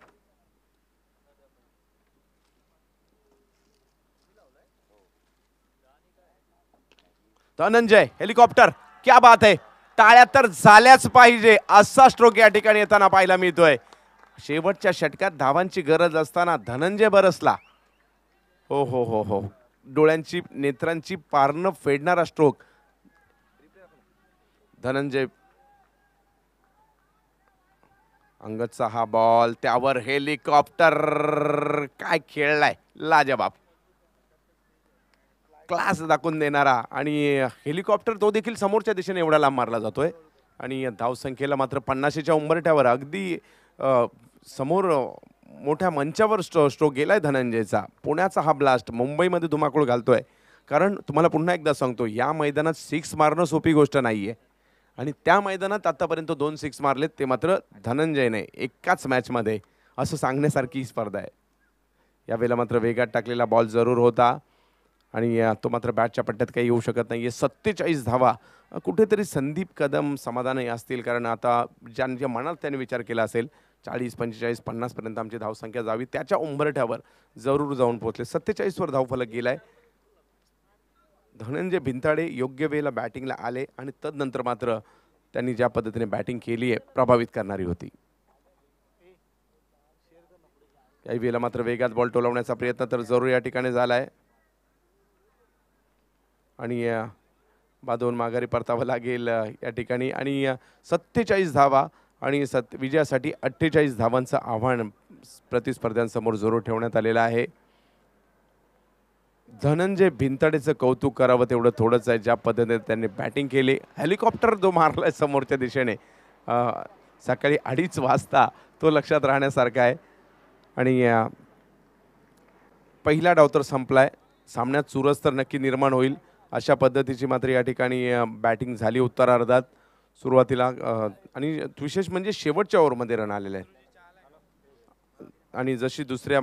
धनंजय हेलिकॉप्टर, क्या बात आहे. टाळ्या तर झाल्याच पाहिजे. असा स्ट्रोक या ठिकाणी येताना पाहायला मिळतोय. शेवटच्या षटकात धावांची गरज असताना धनंजय बरसला. हो हो हो हो, डोळ्यांची नेत्रांची पारणं फेडणारा स्ट्रोक. धनंजय अंगदचा हा बॉल, त्यावर हेलिकॉप्टर. काय खेळलाय, लाजबाब, क्लास दाखवून देणारा. आणि हेलिकॉप्टर तो देखील समोरच्या दिशेने एवढा लांब मारला जातोय. आणि धावसंख्येला मात्र 50च्या उंबरठ्यावर अगदी समोर मोठ्या मंचावर स्ट्रोक गेलाय धनंजयचा. पुण्याचा हा ब्लास्ट मुंबईमध्ये धुमाकूळ घालतोय. कारण तुम्हाला पुन्हा एकदा सांगतो, या मैदानात सिक्स मारणं सोपी गोष्ट नाहीये. आणि त्या मैदानात आतापर्यंत 2 सिक्स मारलेत, ते मात्र धनंजयने एकाच मॅचमध्ये, असं सांगण्यासारखी ही स्पर्धा आहे. यावेळेला मात्र वेगात टाकलेला बॉल जरूर होता आणि तो मात्र बॅटच्या पट्ट्यात काही येऊ शकत नाहीये. 47 धावा. कुठेतरी संदीप कदम समाधानी असतील, कारण आता ज्यांच्या मनात त्याने विचार केला असेल 40, 45, 50 पर्यंत आमची धावसंख्या जावी, त्याच्या उंबरठ्यावर जरूर जाऊन पोहोचले. 47 वर धावफलक गेलाय. धनंजय भिंताडे योग्य वेळेला बॅटिंगला आले आणि तदनंतर मात्र त्यांनी ज्या पद्धतीने बॅटिंग केली आहे, प्रभावित करणारी होती. काही वेळेला मात्र वेगात बॉल टोलवण्याचा प्रयत्न तर जरूर या ठिकाणी झालाय आणि बादून माघारी परतावं लागेल या ठिकाणी. आणि 47 धावा आणि विजयासाठी 48 धावांचं आव्हान प्रतिस्पर्ध्यांसमोर जरूर ठेवण्यात आलेलं आहे. धनंजय भिंताडेचं कौतुक करावं तेवढं थोडंच आहे, ज्या पद्धतीने त्यांनी बॅटिंग केली. हेलिकॉप्टर जो मारलाय समोरच्या दिशेने सकाळी 2:30 वाजता, तो लक्षात राहण्यासारखा आहे. आणि पहिला डाव तर संपलाय, सामन्यात चुरस तर नक्की निर्माण होईल अशा पद्धतीची मात्र या ठिकाणी बॅटिंग झाली उत्तरार्धात सुरुवातीला. आणि विशेष म्हणजे शेवटच्या ओव्हरमध्ये रन आलेले आहेत. आणि जशी दुसऱ्या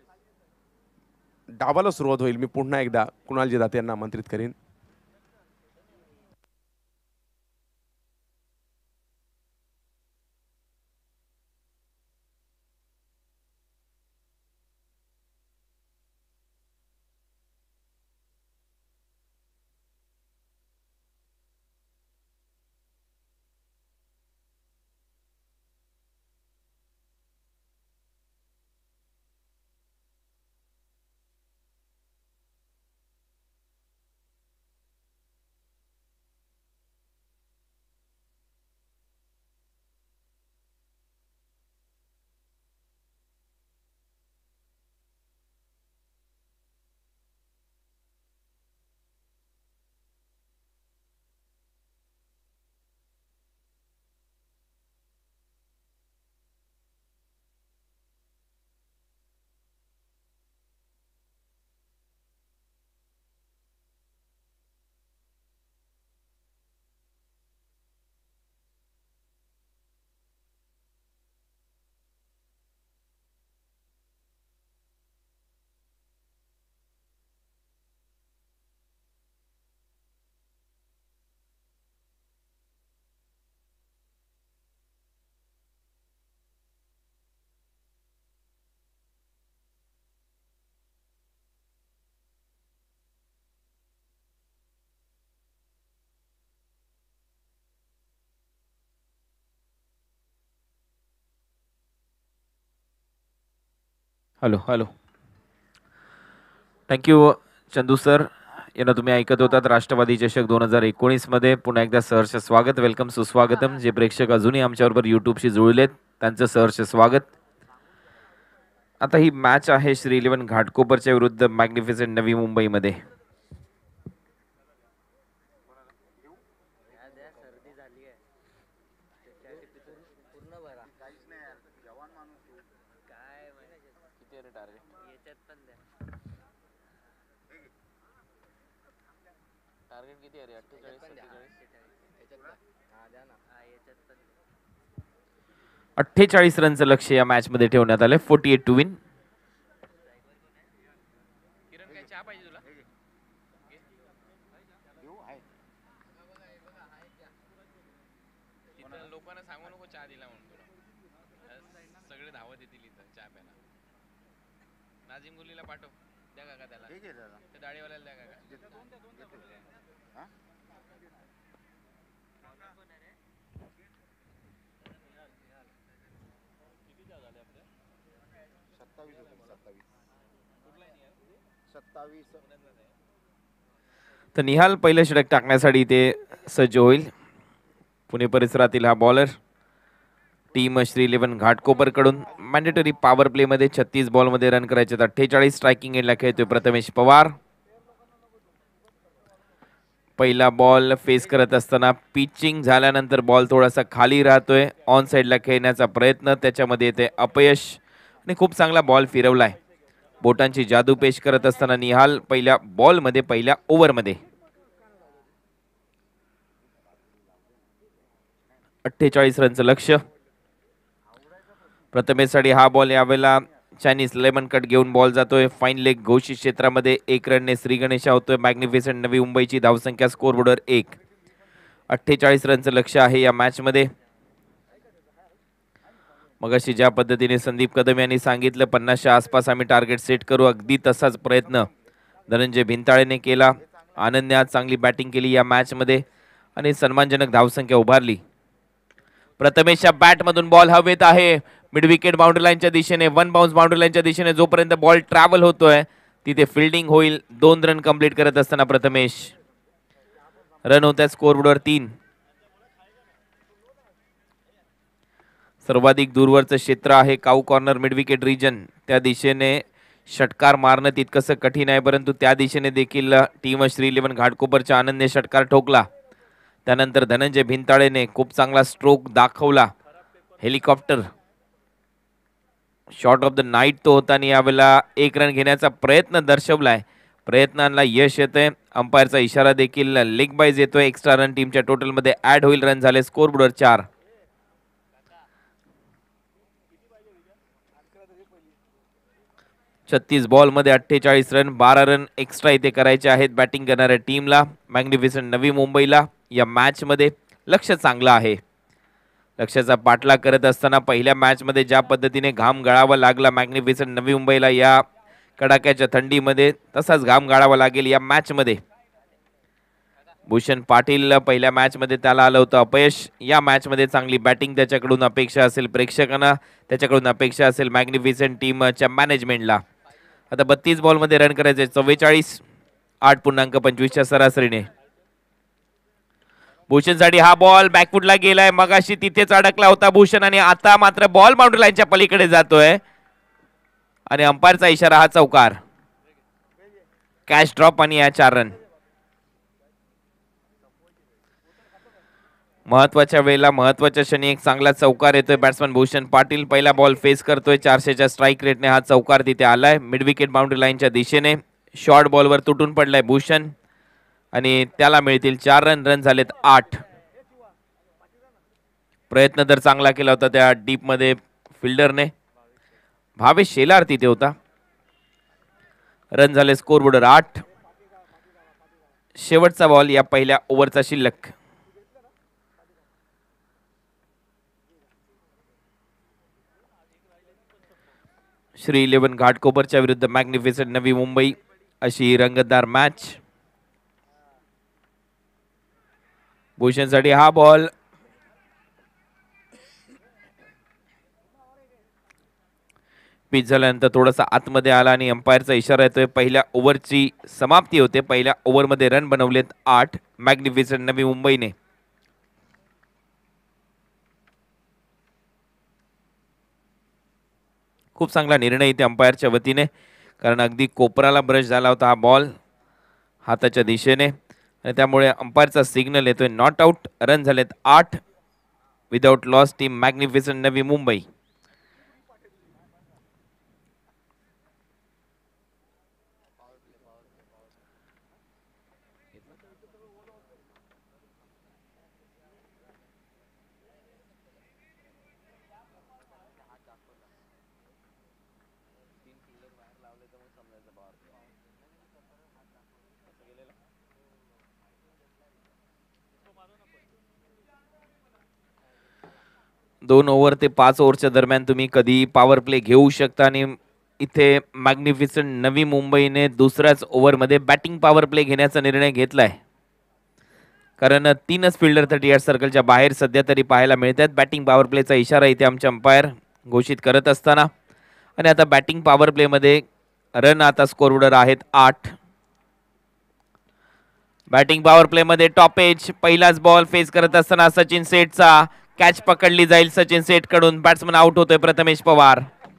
डावाला सुरुवात होईल, मी पुन्हा एकदा कुणालजी दाते यांना आमंत्रित करीन. Hello hello, thank you Chandu sir. यांना तुम्ही ऐकत होतात राष्ट्रवादी चषक 2019 मध्ये. पुन्हा एकदा सहर्ष स्वागत, वेलकम, सुस्वागतम. जे प्रेक्षक अजूनही आमच्याबरोबर यूट्यूबशी जुळलेत त्यांचं सहर्ष स्वागत. आता ही मॅच आहे श्री 11 घाटकोपरच्या विरुद्ध मॅग्निफिसेंट नवी मुंबईमध्ये. टार्गेट किती आहे रे? 48 रनचं लक्ष्य या मॅच मध्ये ठेवण्यात आले. 48 टू विन. लोकांना सांगू नको चहा दिला म्हणून तुला. सगळे धावत येतील इथं चहा प्यायला. नाझिम गुलीला पाठव, द्या काका त्याला. ठीक आहे दादा, ते दाढीवाल्याला द्या काका. किती चहा झाले आपले? तर निहाल पहिलं षटक टाकण्यासाठी इथे सज्ज होईल. पुणे परिसरातील हा बॉलर टीम श्री 11 घाटकोपर कडून मॅन्डेटरी पॉवर प्ले मध्ये 36 बॉल मध्ये रन करायचे. 48 स्ट्रायकिंग एंडला खेळतोय प्रथमेश पवार. पहिला बॉल फेस करत असताना पिचिंग झाल्यानंतर बॉल थोडासा खाली राहतोय. ऑन साइडला खेळण्याचा प्रयत्न, त्याच्यामध्ये येते अपयश आणि खूप चांगला बॉल फिरवलाय. बोटांची जादू पेश करत असताना निहाल पहिल्या बॉल मध्ये पहिल्या ओव्हर मध्ये 48 रनचं लक्ष्य. प्रथमेशसाठी हा बॉल यावेळेला चायनीज लेमन कट घेऊन बॉल जातोय फाईन लेग घोषित क्षेत्रामध्ये. 1 रनने श्री गणेशा होतोय. मॅग्निफिसंट नवी मुंबईची धावसंख्या स्कोर बोर्डवर 1. 48 रनचं लक्ष्य आहे या मॅच मध्ये. मगाशी ज्या पद्धतीने संदीप कदम यांनी सांगितलं 50च्या आसपास आम्ही टार्गेट सेट करू, अगदी तसाच प्रयत्न धनंजय भिंताळेने केला. आनंदने आज चांगली बॅटिंग केली या मॅच मध्ये आणि सन्मानजनक धावसंख्या उभारली. प्रथमेशच्या बॅट मधून बॉल हवेत आहे मिड विकेट बाउंड्री लाईनच्या दिशेने. 1 बाउन्स बाउंड्री लाईनच्या दिशेने जोपर्यंत बॉल ट्रॅव्हल होतोय तिथे फिल्डिंग होईल. 2 रन कंप्लीट करत असताना प्रथमेश रन होत आहे स्कोर बोर्डवर 3. सर्वाधिक दूरवरचं क्षेत्र आहे cow corner midwicket region. त्या दिशेने षटकार मारणं तितकंसं कठीण आहे, परंतु त्या दिशेने देखील टीम श्री 11 घाटकोपरच्या आनंदने षटकार ठोकला. त्यानंतर धनंजय भिंताळेने खूप चांगला स्ट्रोक दाखवला. Helicopter shot of the night तो होता आणि यावेळेला 1 रन घेण्याचा प्रयत्न दर्शवलाय. प्रयत्नांना यश येतंय. अंपायरचा इशारा देखील लेग बाईज येतोय. एक्स्ट्रा रन टीमच्या टोटल मध्ये ऍड होईल. रन झाले स्कोर बोर्डवर 4. छत्तीस बॉल मध्ये 48 रन. 12 रन एक्स्ट्रा इथे करायचे आहेत बॅटिंग करणाऱ्या टीमला. मॅग्निफिसंट नवी मुंबईला या मॅच मध्ये लक्ष चांगलं आहे. लक्ष्याचा पाठलाग करत असताना पहिल्या मॅच मध्ये ज्या पद्धतीने घाम गळावा लागला मॅग्निफिसंट नवी मुंबईला या कडाक्याच्या थंडीमध्ये, तसाच घाम गाळावा लागेल या मॅच मध्ये. भूषण पाटील पहिल्या मॅच मध्ये त्याला आलं होतं अपयश. या मॅच मध्ये चांगली बॅटिंग त्याच्याकडून अपेक्षा असेल प्रेक्षकांना, त्याच्याकडून अपेक्षा असेल मॅग्निफिसंट टीमच्या मॅनेजमेंटला. आता 32 बॉल मध्ये रन करायचे 44. 8.25च्या सरासरीने. भूषणसाठी हा बॉल बॅकफुटला गेलाय. मगाशी तिथेच अडकला होता भूषण आणि आता मात्र बॉल बाउंड्री लाईनच्या पलीकडे जातोय आणि अंपायरचा इशारा हा चौकार. कॅच ड्रॉप आणि या 4 रन. महत्वाच्या वेळेला महत्वाच्या क्षणी एक चांगला चौकार येतोय. बॅट्समन भूषण पाटील पहिला बॉल फेस करतोय. 400च्या स्ट्राईक रेटने हा चौकार तिथे आलाय मिड विकेट बाउंड्री लाईनच्या दिशेने. शॉर्ट बॉलवर तुटून पडलाय भूषण आणि त्याला मिळतील 4 रन. रन झालेत 8. प्रयत्न तर चांगला केला होता त्या डीप मध्ये फिल्डरने. भावेश शेलार तिथे होता. रन झाले स्कोर बोर्डवर 8. शेवटचा बॉल या पहिल्या ओव्हरचा शिल्लक. श्री 11 घाटकोपरच्या विरुद्ध मॅग्निफिसंट नवी मुंबई अशी रंगतदार मॅच. भूषणसाठी हा बॉल पिच झाल्यानंतर थोडासा आतमध्ये आला आणि अंपायरचा इशारा येतोय. पहिल्या ओव्हरची समाप्ती होते. पहिल्या ओव्हरमध्ये रन बनवलेत 8 मॅग्निफिसंट नवी मुंबईने. खूप चांगला निर्णय इथे अंपायरच्या वतीने, कारण अगदी कोपराला ब्रश झाला होता हा बॉल हाताच्या दिशेने आणि त्यामुळे अंपायरचा सिग्नल येतोय नॉट आउट. रन झालेत 8. Without loss team magnificent Navi Mumbai. दोन ओव्हर ते 5 ओव्हरच्या दरम्यान तुम्ही कधी पॉवर प्ले घेऊ शकता आणि इथे मॅग्निफिसंट नवी मुंबईने दुसऱ्याच ओव्हरमध्ये बॅटिंग पॉवर प्ले घेण्याचा निर्णय घेतलाय, कारण 3च फिल्डर 38 सर्कलच्या बाहेर सध्या तरी पाहायला मिळतात. बॅटिंग पॉवर प्लेचा इशारा इथे आमचे अंपायर घोषित करत असताना आणि आता बॅटिंग पॉवर प्लेमध्ये रन आता स्कोरवर आहेत 8. बॅटिंग पॉवर प्लेमध्ये टॉप एज पहिलाच बॉल फेस करत असताना सचिन सेठचा कॅच पकडली जाईल सचिन सेठ कडून. बॅट्समन आउट होतोय प्रथमेश पवार.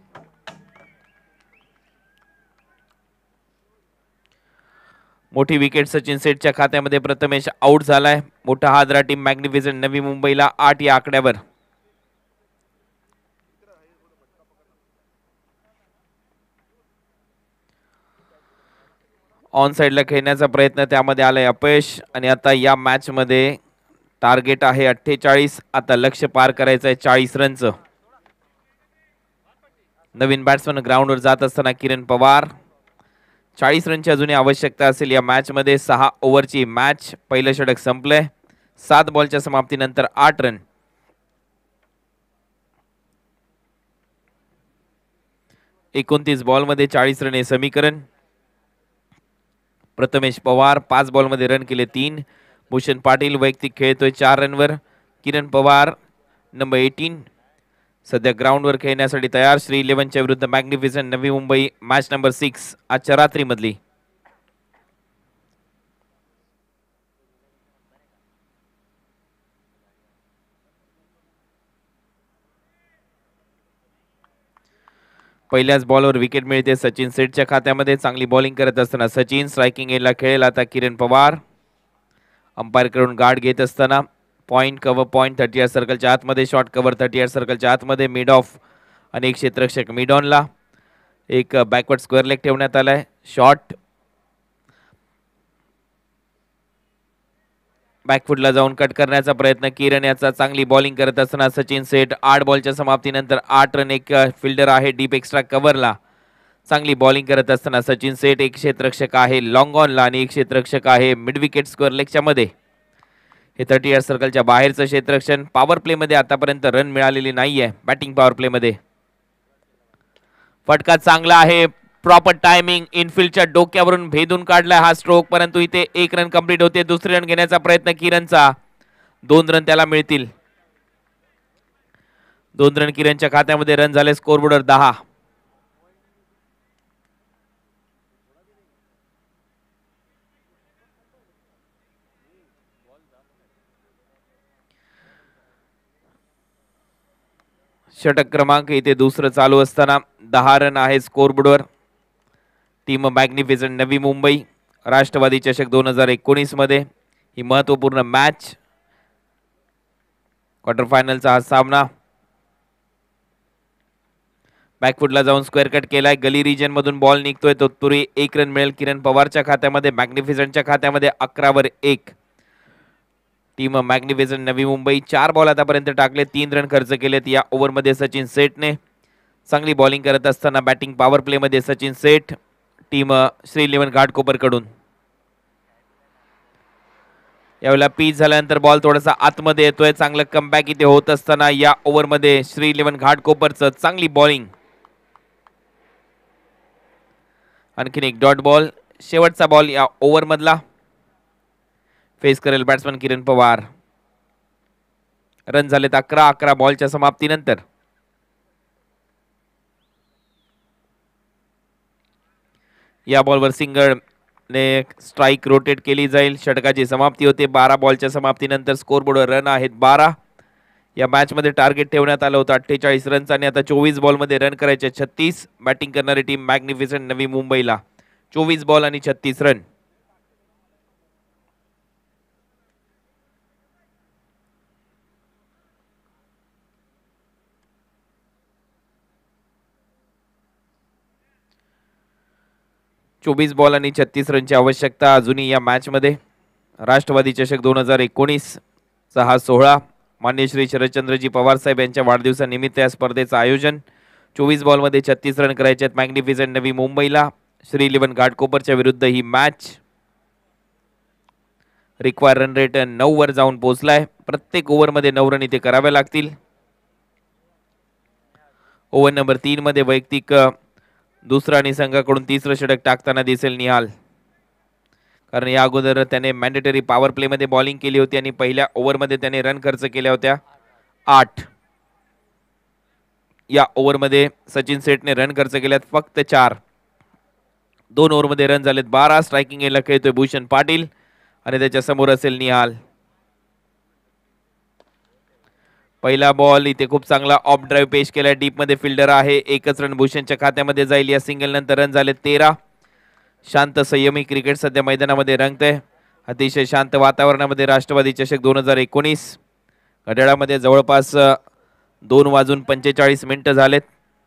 मोठी विकेट सचिन सेठच्या खात्यामध्ये प्रथमेश आउट झालाय. मोठा हादरा टीम मॅग्निफिसंट नवी मुंबईला 8 या आकड्यावर. ऑन साइडला खेळण्याचा प्रयत्न त्यामध्ये आलाय अपयश. आणि आता या मॅच मध्ये टार्गेट आहे 48. आता लक्ष्य पार करायचं आहे 40 रनचं. नवीन बॅट्समन ग्राउंडवर जात असताना किरण पवार. 40 रनची अजूनही आवश्यकता असेल या मॅच मध्ये. 6 ओव्हरची मॅच. पहिलं षटक संपलंय. 7 बॉलच्या समाप्तीनंतर 8 रन. एकोणतीस बॉलमध्ये 40 रन हे समीकरण. प्रथमेश पवार 5 बॉलमध्ये रन केले 3. भूषण पाटील वैयक्तिक खेळतोय 4 रनवर. किरण पवार नंबर 18 सध्या ग्राउंडवर खेळण्यासाठी तयार. श्री 11च्या विरुद्ध magnificent Navi Mumbai match number 6 आजच्या रात्रीमधली. पहिल्याच बॉलवर विकेट मिळते सचिन सेठच्या खात्यामध्ये. चांगली बॉलिंग करत असताना सचिन स्ट्रायकिंग एजला खेळेल आता किरण पवार. अंपायर कडून गार्ड घेत असताना पॉइंट कव्हर पॉइंट 30 सर्कलच्या आतमध्ये. शॉर्ट कव्हर 30 सर्कलच्या आतमध्ये. मिड ऑफ आणि एक क्षेत्ररक्षक मिड ऑनला. एक बॅकवर्ड स्क्वेअर लेग ठेवण्यात आलाय. शॉट बॅकफुटला जाऊन कट करण्याचा प्रयत्न किरण याचा. चांगली बॉलिंग करत असताना सचिन सेठ 8 बॉलच्या समाप्तीनंतर 8 रन. एक फिल्डर आहे डीप एक्स्ट्रा कव्हरला. चांगली बॉलिंग करत असताना सचिन सेठ. एक क्षेत्ररक्षक आहे लॉंग ऑनला आणि एक क्षेत्ररक्षक आहे मिड विकेट स्क्वेअर लेगच्या मध्ये. हे 30 सर्कलच्या बाहेरचं क्षेत्ररक्षण. पॉवर प्ले मध्ये आतापर्यंत रन मिळालेली नाहीये बॅटिंग पॉवर प्ले मध्ये. फटका चांगला आहे. Proper timing. इनफिल्डच्या डोक्यावरून भेदून काढलाय हा स्ट्रोक. परंतु इथे 1 रन कंप्लीट होते. दुसरी रन घेण्याचा प्रयत्न किरणचा. 2 रन त्याला मिळतील. 2 रन किरणच्या खात्यामध्ये. रन झाले स्कोरबोर्डवर 10. षटक क्रमांक इथे दुसरं चालू असताना 10 रन आहे स्कोरबोर्डवर. टीम मॅग्निफिसंट नवी मुंबई राष्ट्रवादी चषक 2019 मध्ये ही महत्वपूर्ण मॅच. क्वार्टर फायनलचा हा सामना. बॅकफुटला जाऊन स्क्वेअर कट केलाय. गली रिजन मधून बॉल निघतोय तो तुरी 1 रन मिळेल किरण पवारच्या खात्यामध्ये. मॅग्निफिसंटच्या खात्यामध्ये 11 1. Team magnificent Navi Mumbai 4 ball आतापर्यंत टाकले. 3 रन खर्च केलेत या ओव्हरमध्ये सचिन सेठने. चांगली बॉलिंग करत असताना बॅटिंग पॉवर प्ले मध्ये सचिन सेठ. टीम श्री 11 घाटकोपर कडून. यावेळेला पीच झाल्यानंतर बॉल थोडासा आतमध्ये येतोय. चांगलं कमबॅक इथे होत असताना या ओव्हरमध्ये श्री 11 घाटकोपरचं चांगली बॉलिंग. आणखीन एक डॉट बॉल. शेवटचा बॉल या ओव्हर मधला. फेस करेल बॅट्समन किरण पवार. रन झालेत 11 बॉलच्या समाप्तीनंतर. या बॉलवर सिंगल ने स्ट्राइक रोटेट केली जाईल. षटकाची समाप्ती होते 12 बॉलच्या समाप्तीनंतर. स्कोरबोर्डवर रन आहेत 12. या मॅच मध्ये टार्गेट ठेवण्यात आलं होतं 48 रनचं आणि आता 24 बॉल मध्ये रन करायचे 36. बॅटिंग करणारी टीम मॅग्निफिसंट नवी मुंबईला 24 बॉल आणि 36 रन. चोवीस बॉल आणि 36 रनची आवश्यकता अजूनही या मॅच मध्ये. राष्ट्रवादी चषक 2019 चा हा सोहळा. मान्य श्री शरदचंद्रजी पवार साहेब यांच्या वाढदिवसानिमित्त या स्पर्धेचं आयोजन. 24 बॉलमध्ये 36 रन करायचे आहेत मॅग्निफिसंट नवी मुंबईला. श्री 11 घाटकोपरच्या विरुद्ध ही मॅच. रिक्वायर रन रेट 9 वर जाऊन पोहोचलाय. प्रत्येक ओव्हरमध्ये 9 रन इथे करावे लागतील. ओव्हर नंबर 3 मध्ये वैयक्तिक दुसरा आणि संघाकडून तिसरं षटक टाकताना दिसेल निहाल. कारण या अगोदर त्याने मॅन्डेटरी पॉवर प्ले मध्ये बॉलिंग केली होती आणि पहिल्या ओव्हरमध्ये त्याने रन खर्च केल्या होत्या 8. या ओव्हरमध्ये सचिन सेठने रन खर्च केल्यात फक्त 4. 2 ओव्हरमध्ये रन झालेत 12. स्ट्रायकिंग एंडला खेळतोय भूषण पाटील आणि त्याच्या समोर असेल निहाल. पहिला बॉल इथे खूप चांगला ऑफ ड्राईव्ह पेश केलाय. डीप मध्ये फिल्डर आहे. एकच रन भूषणच्या खात्यामध्ये जाईल. या सिंगल नंतर रन झाले 13. शांत संयमी क्रिकेट सध्या मैदानामध्ये रंगतंय. अतिशय शांत वातावरणामध्ये राष्ट्रवादी चषक 2019 घड्याळामध्ये जवळपास 2:45 झालेत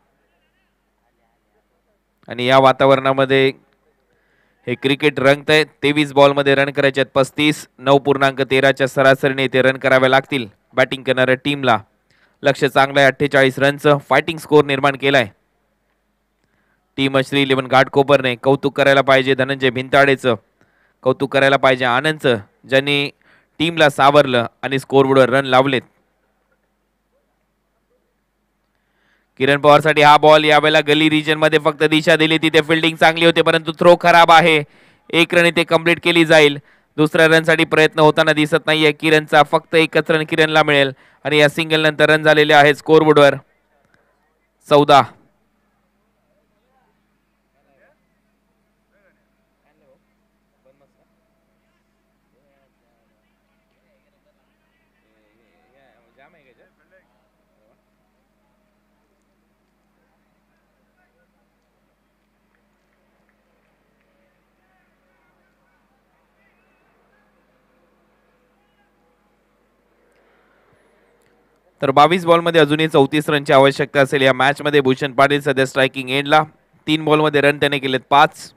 आणि या वातावरणामध्ये हे क्रिकेट रंगतंय. 23 बॉलमध्ये रन करायचे आहेत 35. 9.13च्या सरासरीने ते रन करावे लागतील बॅटिंग करणाऱ्या टीमला. लक्ष चांगलं आहे. 48 रनचं फायटिंग स्कोर निर्माण केलाय टीम श्री 11 घाटकोपरने. कौतुक करायला पाहिजे धनंजय भिंताडेचं, कौतुक करायला पाहिजे आनंदचं, ज्यांनी टीमला सावरलं आणि स्कोरबोर्डवर रन लावलेत. किरण पवारसाठी हा बॉल यावेळेला गली रिजन मध्ये फक्त दिशा दिली. तिथे फिल्डिंग चांगली होती परंतु थ्रो खराब आहे. 1 रन इथे कंप्लीट केली जाईल. दुसऱ्या रनसाठी प्रयत्न होताना दिसत नाहीये किरणचा. फक्त 1च रन किरणला मिळेल आणि या सिंगल नंतर रन झालेले आहेत स्कोरबोर्डवर 14. तर 22 बॉलमध्ये अजूनही 34 रनची आवश्यकता असेल या मॅच मध्ये. भूषण पाटील सध्या स्ट्रायकिंग एंडला. 3 बॉलमध्ये रन त्याने केलेत 5.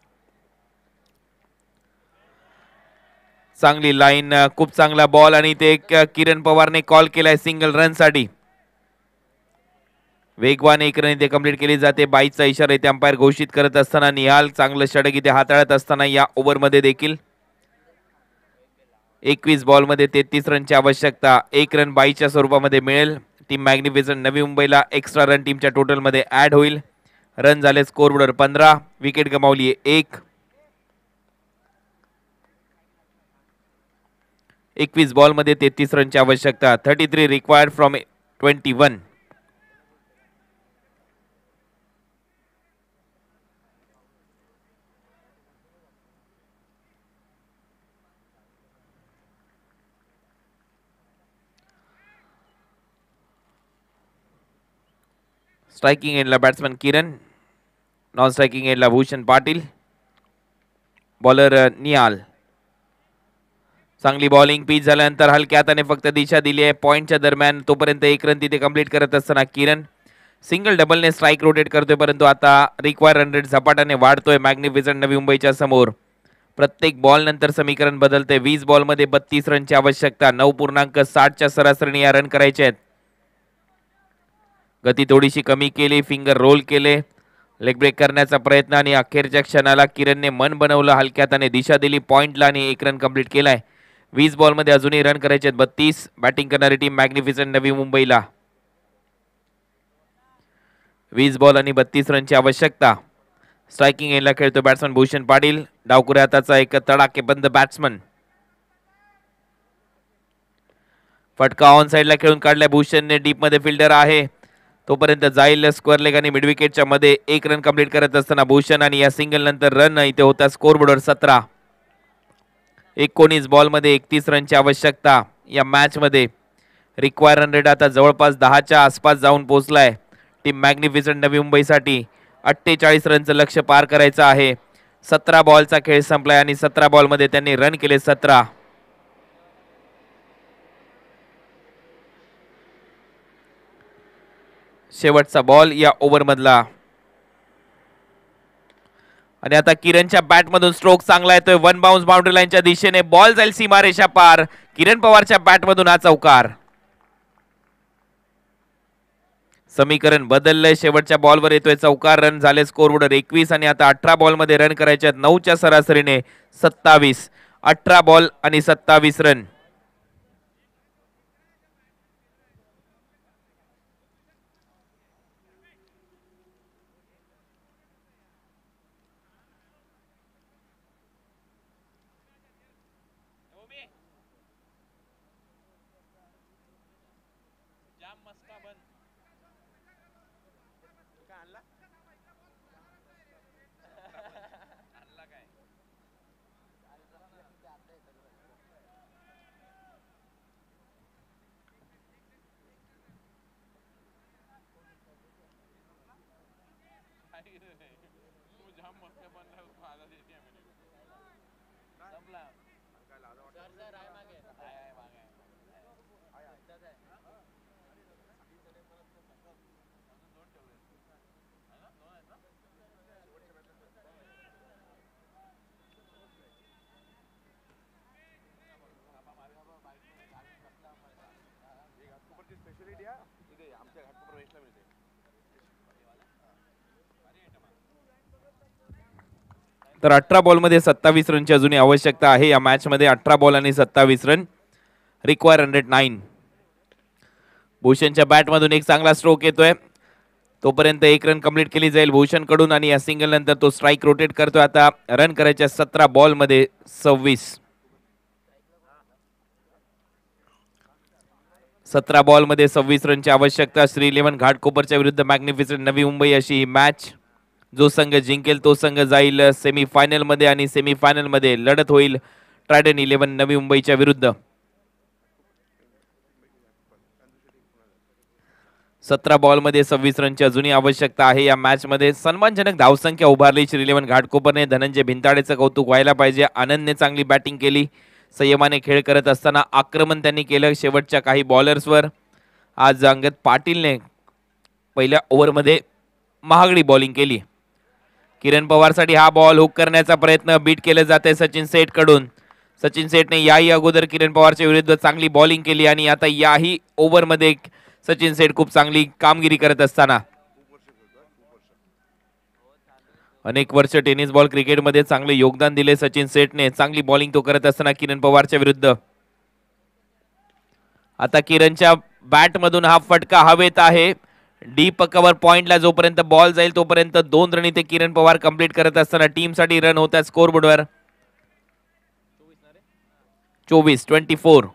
चांगली लाईन, खूप चांगला बॉल आणि ते किरण पवारने कॉल केलाय सिंगल रन साठी. वेगवान 1 रन इथे कंप्लीट केली जाते. 22चा इशारा इथे अंपायर घोषित करत असताना निहाल चांगलं षटक इथे हाताळत असताना या ओव्हरमध्ये देखील 21 बॉलमध्ये 33 रनची आवश्यकता. 1 रन 22च्या स्वरूपामध्ये मिळेल. टीम मॅग्निफिसंट नवी मुंबईला एक्स्ट्रा रन टीमच्या टोटलमध्ये ऍड होईल. रन झाले स्कोरबोर्डवर 15. विकेट गमावली 1. 21 बॉलमध्ये 33 रनची आवश्यकता. 33 रिक्वायर्ड फ्रॉम 21. स्ट्रायकिंग एंडला बॅट्समन किरण, नॉन स्ट्रायकिंग एंडला भूषण पाटील, बॉलर निहाल. चांगली बॉलिंग पिच झाल्यानंतर हलक्या हाताने फक्त दिशा दिली आहे पॉइंटच्या दरम्यान. तोपर्यंत 1 रन तिथे कंप्लीट करत असताना किरण सिंगल डबलने स्ट्राईक रोटेट करतोय परंतु आता रिक्वायर रन रेट झपाट्याने वाढतोय मॅग्निफिसंट नवी मुंबईच्या समोर. प्रत्येक बॉल नंतर समीकरण बदलते. 20 बॉलमध्ये 32 रनची आवश्यकता. 9.60च्या सरासरीने या रन करायचे आहेत. गती थोडीशी कमी केली, फिंगर रोल केले, लेग ब्रेक करण्याचा प्रयत्न आणि अखेरच्या क्षणाला किरणने मन बनवलं. हलक्या हाताने दिशा दिली पॉइंटला आणि 1 रन कंप्लीट केलाय. 20 बॉलमध्ये अजूनही रन करायचे आहेत 32. बॅटिंग करणारी टीम मॅग्निफिसंट नवी मुंबईला. 20 बॉल आणि 32 रनची आवश्यकता. स्ट्रायकिंग एंडला खेळतो बॅट्समन भूषण पाटील. डावकुऱ्या हाताचा एक तडाखेबंद बॅट्समन. फटका ऑन साइडला खेळून काढलाय भूषणने. डीप मध्ये फिल्डर आहे तोपर्यंत जाईल स्क्वेअर लेग आणि मिड विकेटच्या मध्ये 1 रन कंप्लीट करत असताना भूषण आणि या सिंगल नंतर रन इथे होता स्कोरबोर्डवर 17. 19 बॉलमध्ये 31 रनची आवश्यकता या मॅच मध्ये. रिक्वायर रन रेट आता जवळपास 10च्या आसपास जाऊन पोहोचलाय टीम मॅग्निफिसंट नवी मुंबईसाठी. 48 रनचं लक्ष्य पार करायचं आहे. 17 बॉलचा खेळ संपलाय आणि 17 बॉलमध्ये त्यांनी रन केले 17. शेवटचा बॉल या ओव्हर मधला आणि आता किरणच्या बॅटमधून स्ट्रोक चांगला येतोय. 1 बाउन्स बाउंड्री लाईनच्या दिशेने बॉल जाईल सीमारेषा पार. किरण पवारच्या बॅटमधून हा चौकार. समीकरण बदललंय. शेवटच्या बॉलवर येतोय चौकार. रन झाले स्कोरबोर्डवर 21 आणि आता 18 बॉलमध्ये रन करायचे आहेत 9च्या सरासरीने 27. 18 बॉल आणि 27 रन. तर 18 बॉलमध्ये 27 रनची अजूनही आवश्यकता आहे या मॅच मध्ये. 18 बॉल आणि 27 रन, रिक्वायर 109. भूषणच्या बॅट मधून एक चांगला स्ट्रोक येतोय, तोपर्यंत एक रन कंप्लीट केली जाईल भूषण कडून आणि या सिंगल नंतर तो स्ट्राइक रोटेट करतोय. आता रन करायच्या 17 बॉल मध्ये 26. 17 बॉल मध्ये 26 रनची आवश्यकता. श्री 11 घाटकोपरच्या विरुद्ध मॅग्निफिसंट नवी मुंबई अशी ही मॅच. जो संघ जिंकेल तो संघ जाईल सेमीफायनल मध्ये आणि सेमीफायनल मध्ये लढत होईल ट्रायडन 11 नवी मुंबईच्या विरुद्ध. 17 बॉल मध्ये 26 रनची अजूनही आवश्यकता आहे या मॅच मध्ये. सन्मानजनक धावसंख्या उभारली श्री 11 घाटकोपरने. धनंजय भिंताडेचं कौतुक व्हायला पाहिजे. आनंदने चांगली बॅटिंग केली, संयमाने खेळ करत असताना आक्रमण त्यांनी केलं शेवटच्या काही बॉलर्सवर. आज अंगद पाटीलने पहिल्या ओव्हरमध्ये महागडी बॉलिंग केली. किरण पवारसाठी हा बॉल हुक करण्याचा प्रयत्न बीट केलं जाते सचिन सेठ कडून. सचिन सेठने याही अगोदर किरण पवारच्या विरुद्ध चांगली बॉलिंग केली आणि आता याही ओव्हरमध्ये सचिन सेठ खूप चांगली कामगिरी करत असताना. अनेक वर्ष टेनिस बॉल क्रिकेटमध्ये चांगले योगदान दिले सचिन सेठने. चांगली बॉलिंग तो करत असताना किरण पवारच्या विरुद्ध. आता किरणच्या बॅट मधून हा फटका हवेत आहे. डीप कव्हर पॉइंटला जोपर्यंत बॉल जाईल तोपर्यंत 2 रन इथे किरण पवार कंप्लीट करत असताना टीमसाठी रन होत आहेत स्कोरबोर्डवर. 24.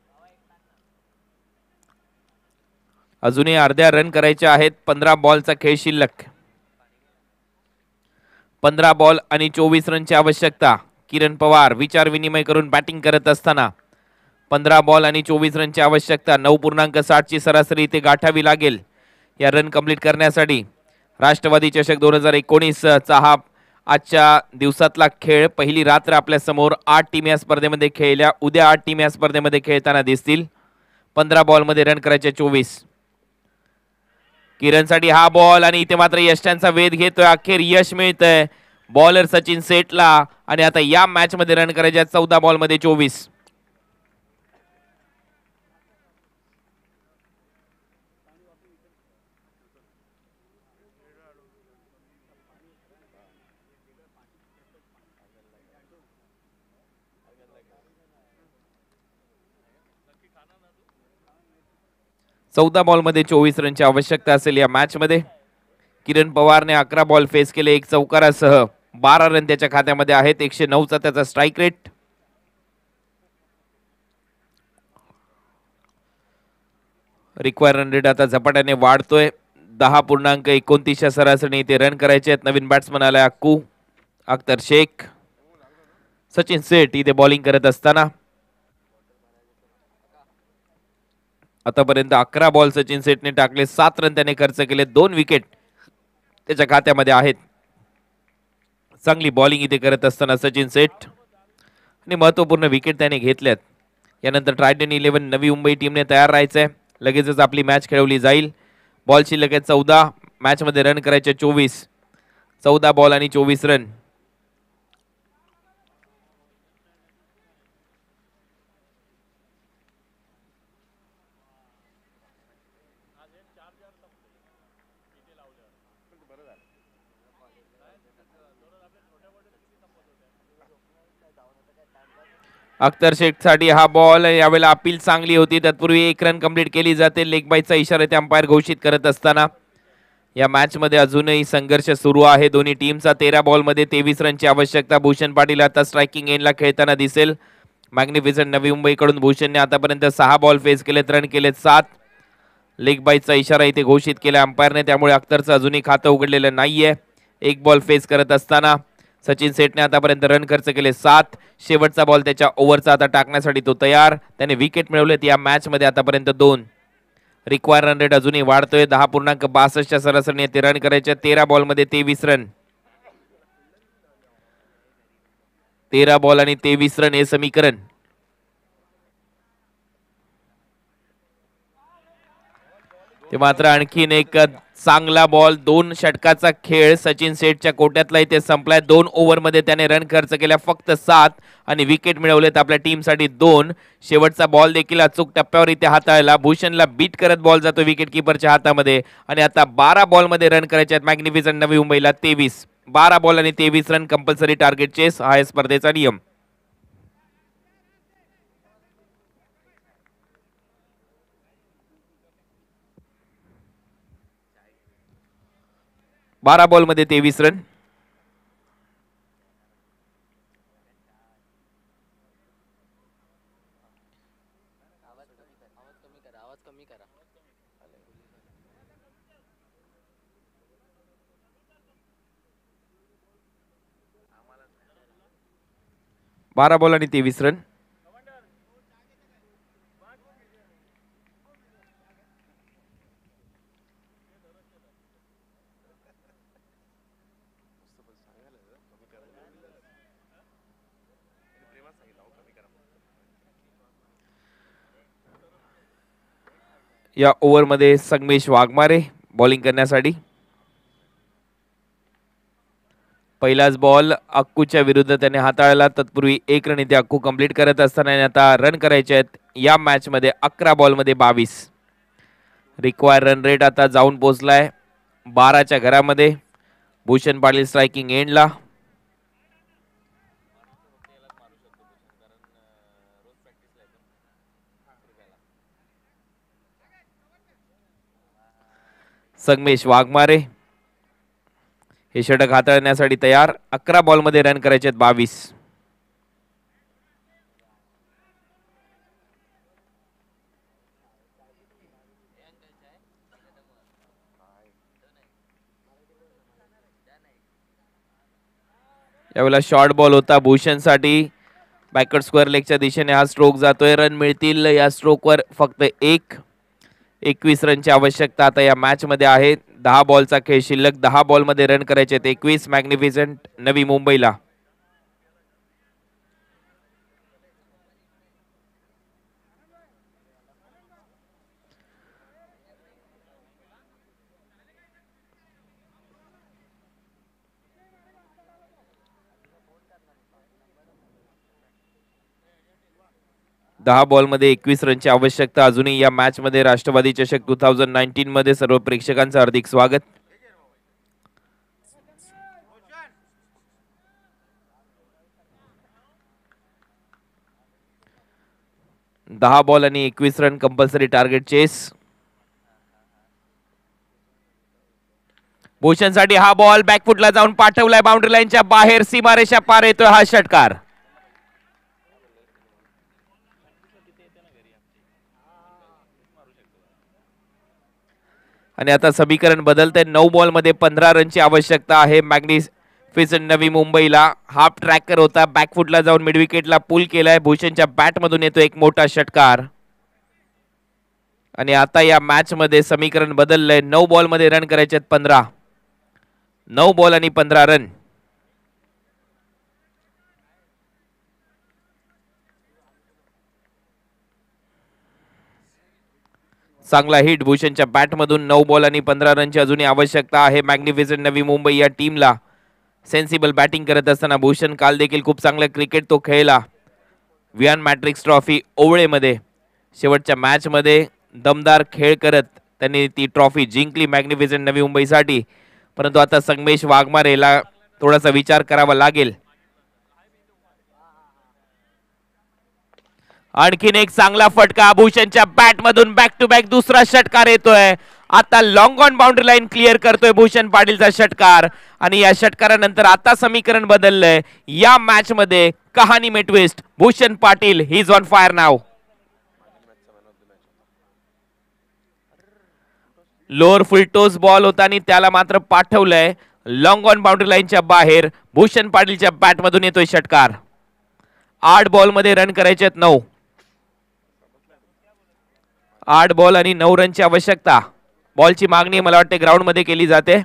अजूनही अर्ध्या रन करायचे आहेत. 15 बॉलचा खेळ शिल्लक. 15 बॉल आणि 24 रनची आवश्यकता. किरण पवार विचार विनिमय करून बॅटिंग करत असताना 15 बॉल आणि 24 रनची आवश्यकता. 9.60 ची सरासरी इथे गाठावी लागेल या रन कंप्लीट करण्यासाठी. राष्ट्रवादी चषक 2019 चा हा आजच्या दिवसातला खेळ. पहिली रात्र आपल्या समोर. 8 टीम या स्पर्धेमध्ये खेळल्या. उद्या 8 टीम या स्पर्धेमध्ये खेळताना दिसतील. 15 बॉल मध्ये रन करायचे 24. किरणसाठी हा बॉल आणि इथे मात्र यशांचा वेध घेतोय. अखेर यश मिळतंय बॉलर सचिन सेठला आणि आता या मॅच मध्ये रन करायच्या 14 बॉल मध्ये 24. चौदा बॉल मध्ये 24 रनची आवश्यकता असेल या मॅच मध्ये. किरण पवारने 11 बॉल फेस केले, एक चौकारासह 12 रन त्याच्या खात्यामध्ये आहेत. 109 चा त्याचा strike rate. Require run rate आता झपाट्याने वाढतोय. 10.29 च्या सरासरीने इथे रन करायचे आहेत. नवीन बॅट्समन आलाय अक्कू अख्तर शेख. सचिन सेठ इथे बॉलिंग करत असताना. आतापर्यंत 11 बॉल सचिन सेठने टाकले. 7 रन त्याने खर्च केले. 2 विकेट त्याच्या खात्यामध्ये आहेत. चांगली बॉलिंग इथे करत असताना सचिन सेठ आणि महत्वपूर्ण विकेट त्याने घेतल्यात. यानंतर ट्रायडन 11 नवी मुंबई टीमने तयार राहायचंय. लगेचच आपली मॅच खेळवली जाईल. बॉल शिल्लक 14. मॅच मध्ये रन करायचे 24. 14 बॉल आणि 24 रन. अख्तर शेख साठी हा बॉल. यावेळेला अपील चांगली होती. तत्पूर्वी 1 रन कंप्लीट केली जाते. लेग बायचा इशारा ते अंपायर घोषित करत असताना या मॅच मध्ये अजूनही संघर्ष सुरू आहे दोन्ही टीमचा. 13 बॉल मध्ये 23 रनची आवश्यकता. भूषण पाटील आता स्ट्रायकिंग एंडला खेळताना दिसेल. मॅग्निफिसंट नवी मुंबईकडून भूषणने आतापर्यंत 6 बॉल फेस केलेत, रन केलेत 7. लेग बायचा इशारा इथे घोषित केला अंपायरने, त्यामुळे अख्तरचं अजूनही खातं उघडलेलं नाहीये. 1 बॉल फेस करत असताना सचिन सेठने आतापर्यंत रन खर्च केले 7. शेवटचा बॉल त्याच्या ओव्हरचा आता टाकण्यासाठी तो तयार. त्याने विकेट मिळवलेत या मॅच मध्ये आतापर्यंत 2. रिक्वायर रन रेट अजूनही वाढतोय. 10.62 च्या सरासरीने ते रन करायचे. 13 बॉल मध्ये 23 रन. 13 बॉल आणि 23 रन हे समीकरण. ते मात्र आणखीन एक चांगला बॉल, 2 षटकाचा खेळ सचिन सेठच्या कोट्यातला इथे संपलाय. 2 ओव्हरमध्ये त्याने रन खर्च केल्या फक्त 7 आणि विकेट मिळवलेत आपल्या टीमसाठी 2. शेवटचा बॉल देखील अचूक टप्प्यावर इथे हाताळला. भूषणला बीट करत बॉल जातो विकेट किपरच्या हातामध्ये आणि आता 12 बॉलमध्ये रन करायचे आहेत मॅग्निफिसंट नवी मुंबईला. 23 12 बॉल आणि 23 रन कंपल्सरी टार्गेट चेस हा आहे स्पर्धेचा नियम. बारा बॉल मध्ये 23 रन. बारा बॉल आणि 23 रन. या ओव्हरमध्ये संगमेश वाघमारे बॉलिंग करण्यासाठी. पहिलाच बॉल अक्कूच्या विरुद्ध त्याने हाताळला. तत्पूर्वी 1 रन इथे अक्कू कंप्लीट करत असताना आता रन करायचे आहेत या मॅच मध्ये. 11 बॉल मध्ये 22. रिक्वायर रन रेट आता जाऊन पोहोचलाय 12च्या घरामध्ये. भूषण पाटील स्ट्रायकिंग एंडला. संगमेश वाघमारे हे षटक हाताळण्यासाठी तयार. 11 बॉल मध्ये रन करायचे आहेत 22. यावेळेला शॉर्ट बॉल होता भूषणसाठी. बॅकवर्ड स्क्वेअर लेगच्या दिशेने हा स्ट्रोक जातोय. रन मिळतील या स्ट्रोकवर फक्त 1. 21 रनची आवश्यकता आता या मॅच मध्ये आहे. 10 बॉलचा खेळ शिल्लक. 10 बॉल मध्ये रन करायचे आहेत 21 मॅग्निफिसंट नवी मुंबईला. दहा बॉल मध्ये 21 रनची आवश्यकता अजूनही या मॅच मध्ये. राष्ट्रवादी चषक 2019 मध्ये सर्व प्रेक्षकांचं हार्दिक स्वागत. दहा बॉल आणि 21 रन कंपल्सरी टार्गेट चेस. भूषणसाठी हा बॉल बॅकफुटला जाऊन पाठवलाय बाउंड्री लाईनच्या बाहेर. सीमारेषा पार येतोय हा षटकार. आणि आता समीकरण बदलते. 9 बॉल मध्ये 15 रनची आवश्यकता आहे मॅग्निफिसंट नवी मुंबईला. हाफ ट्रॅकर होता, बॅकफुटला जाऊन मिड विकेटला पुल केलाय. भूषणच्या बॅट मधून येतो एक मोठा षटकार. आणि आता या मॅच मध्ये समीकरण बदललंय. 9 बॉल मध्ये रन करायचे आहेत 15. 9 बॉल आणि 15 रन. चांगला हिट भूषणच्या बॅट मधून. 9 बॉल आणि 15 रनची अजूनही आवश्यकता आहे मॅग्निफिसंट नवी मुंबई या टीमला. सेन्सिबल बॅटिंग करत असताना भूषण काल देखील खूप चांगला क्रिकेट तो खेळला वियान मॅट्रिक्स ट्रॉफी ओवळेमध्ये. शेवटच्या मॅच मध्ये दमदार खेळ करत त्यांनी ती ट्रॉफी जिंकली मॅग्निफिसंट नवी मुंबईसाठी. परंतु आता संगमेश वाघमारेला थोडासा विचार करावा लागेल. आणखीन एक चांगला फटका भूषणच्या बॅट मधून. बॅक टू बॅक दुसरा षटकार येतोय. आता long on boundary line clear करतोय भूषण पाटीलचा षटकार. आणि या षटकारानंतर आता समीकरण बदललंय. या मॅच मध्ये कहाणी में twist. Bhushan Patil he is on fire नाव. लोअर फुल टोस बॉल होता आणि त्याला मात्र पाठवलंय लॉंग ऑन बाउंड्री लाईनच्या बाहेर. भूषण पाटीलच्या बॅट मधून येतोय षटकार. 8 बॉल मध्ये रन करायचे आहेत 9. 8 बॉल आणि 9 रनची आवश्यकता. बॉलची मागणी मला वाटते ग्राउंड मध्ये केली जाते.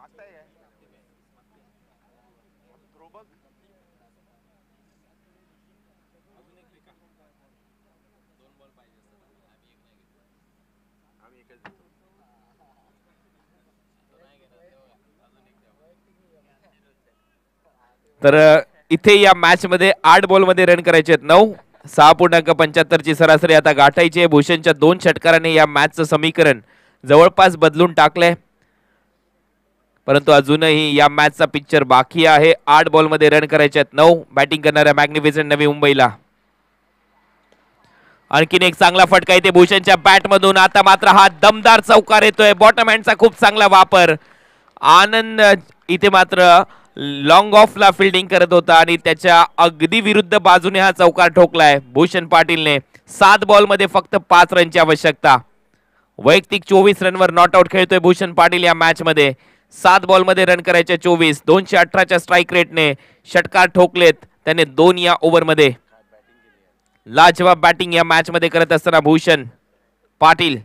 तर इथे या मॅच मध्ये 8 बॉल मध्ये रन करायचे आहेत 9. 6.75 ची सरासरी आता गाठायची आहे. भूषणच्या 2 षटकाराने या मॅचचं समीकरण जवळपास बदलून टाकलंय, परंतु अजूनही या मॅचचा पिक्चर बाकी आहे. 8 बॉल मध्ये रन करायचे आहेत 9. बॅटिंग करणाऱ्या मॅग्निफिसंट नवी मुंबईला आणखीन एक चांगला फटका येते भूषणच्या बॅट मधून. आता मात्र हा दमदार चौकार येतोय. बॉटम हँडचा खूप चांगला वापर. आनंद इथे मात्र लॉंग ऑफला फिल्डिंग करत होता आणि त्याच्या अगदी विरुद्ध बाजूने हा चौकार ठोकलाय भूषण पाटीलने. 7 बॉल मध्ये फक्त 5 रनची आवश्यकता. वैयक्तिक 24 रनवर नॉट आउट खेळतोय भूषण पाटील या मॅच मध्ये. 7 बॉल मध्ये रन करायचे 24. 218च्या स्ट्राईक रेटने षटकार ठोकलेत त्याने 2 या ओव्हर मध्ये. लाजवाब बॅटिंग या मॅच मध्ये करत असताना भूषण पाटील.